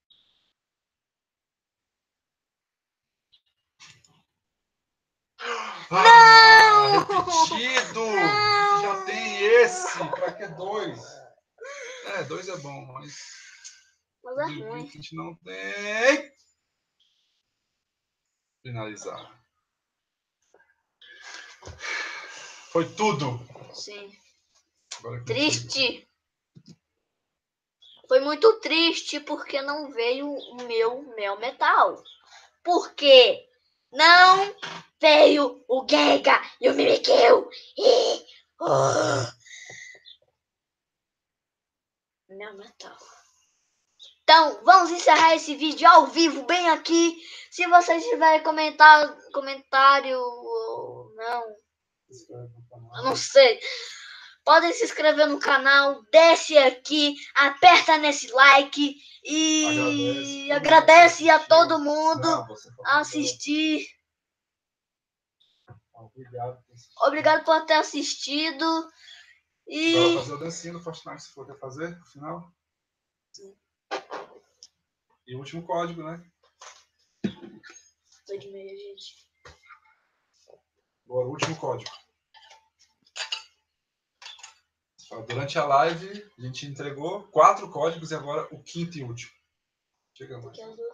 Ah, repetido! A gente já tem esse. Pra que 2? É, 2 é bom, mas Mas é ruim. a gente não tem. Finalizar. Foi tudo. Sim. Agora que Triste. Foi muito triste porque não veio o meu mel metal. Por quê? Não veio o Gengar e o Mimikyu. Mel metal. Então, vamos encerrar esse vídeo ao vivo, bem aqui. Se vocês tiverem comentário ou não, eu não sei. Podem se inscrever no canal, desce aqui, aperta nesse like e agradece a todo mundo a assistir. Obrigado por ter assistido. Agora E fazer a dancinha do Fortnite, se for fazer no final. E o último código, né? tô de meia, gente. Agora o último código. Durante a live, a gente entregou 4 códigos e agora o 5º e último. Chegamos.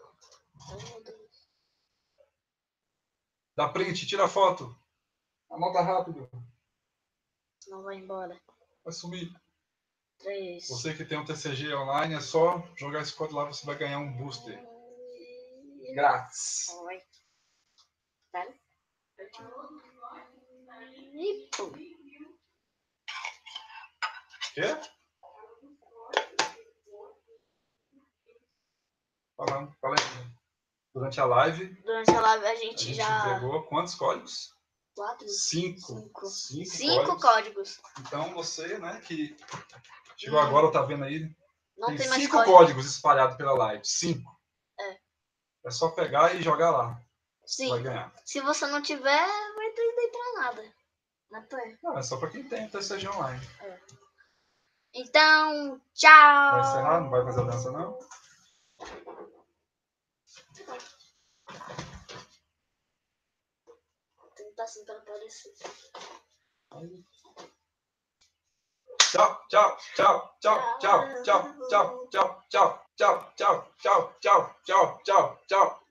Dá print, tira a foto. Anota rápido. Não vai embora. Vai sumir. 3. Você que tem um TCG online, é só jogar esse código lá, você vai ganhar um booster. Grátis. Oi. Tá? E pum. Quê? Fala aí. Durante a live, A gente já entregou quantos códigos? 4? 5 códigos. Então você, né, que chegou agora, tá vendo aí, Não tem mais 5 códigos espalhados pela live. 5. É só pegar e jogar lá. Sim. Vai ganhar. Se você não tiver, vai ter daí pra nada. Não, é só pra quem tem TCG online. Então, tchau. Vai encerrar? Não vai fazer a dança, não? Tentar assim pra aparecer. Tchau, tchau, tchau, tchau, tchau, tchau, tchau, tchau, tchau, tchau, tchau, tchau, tchau, tchau, tchau, tchau.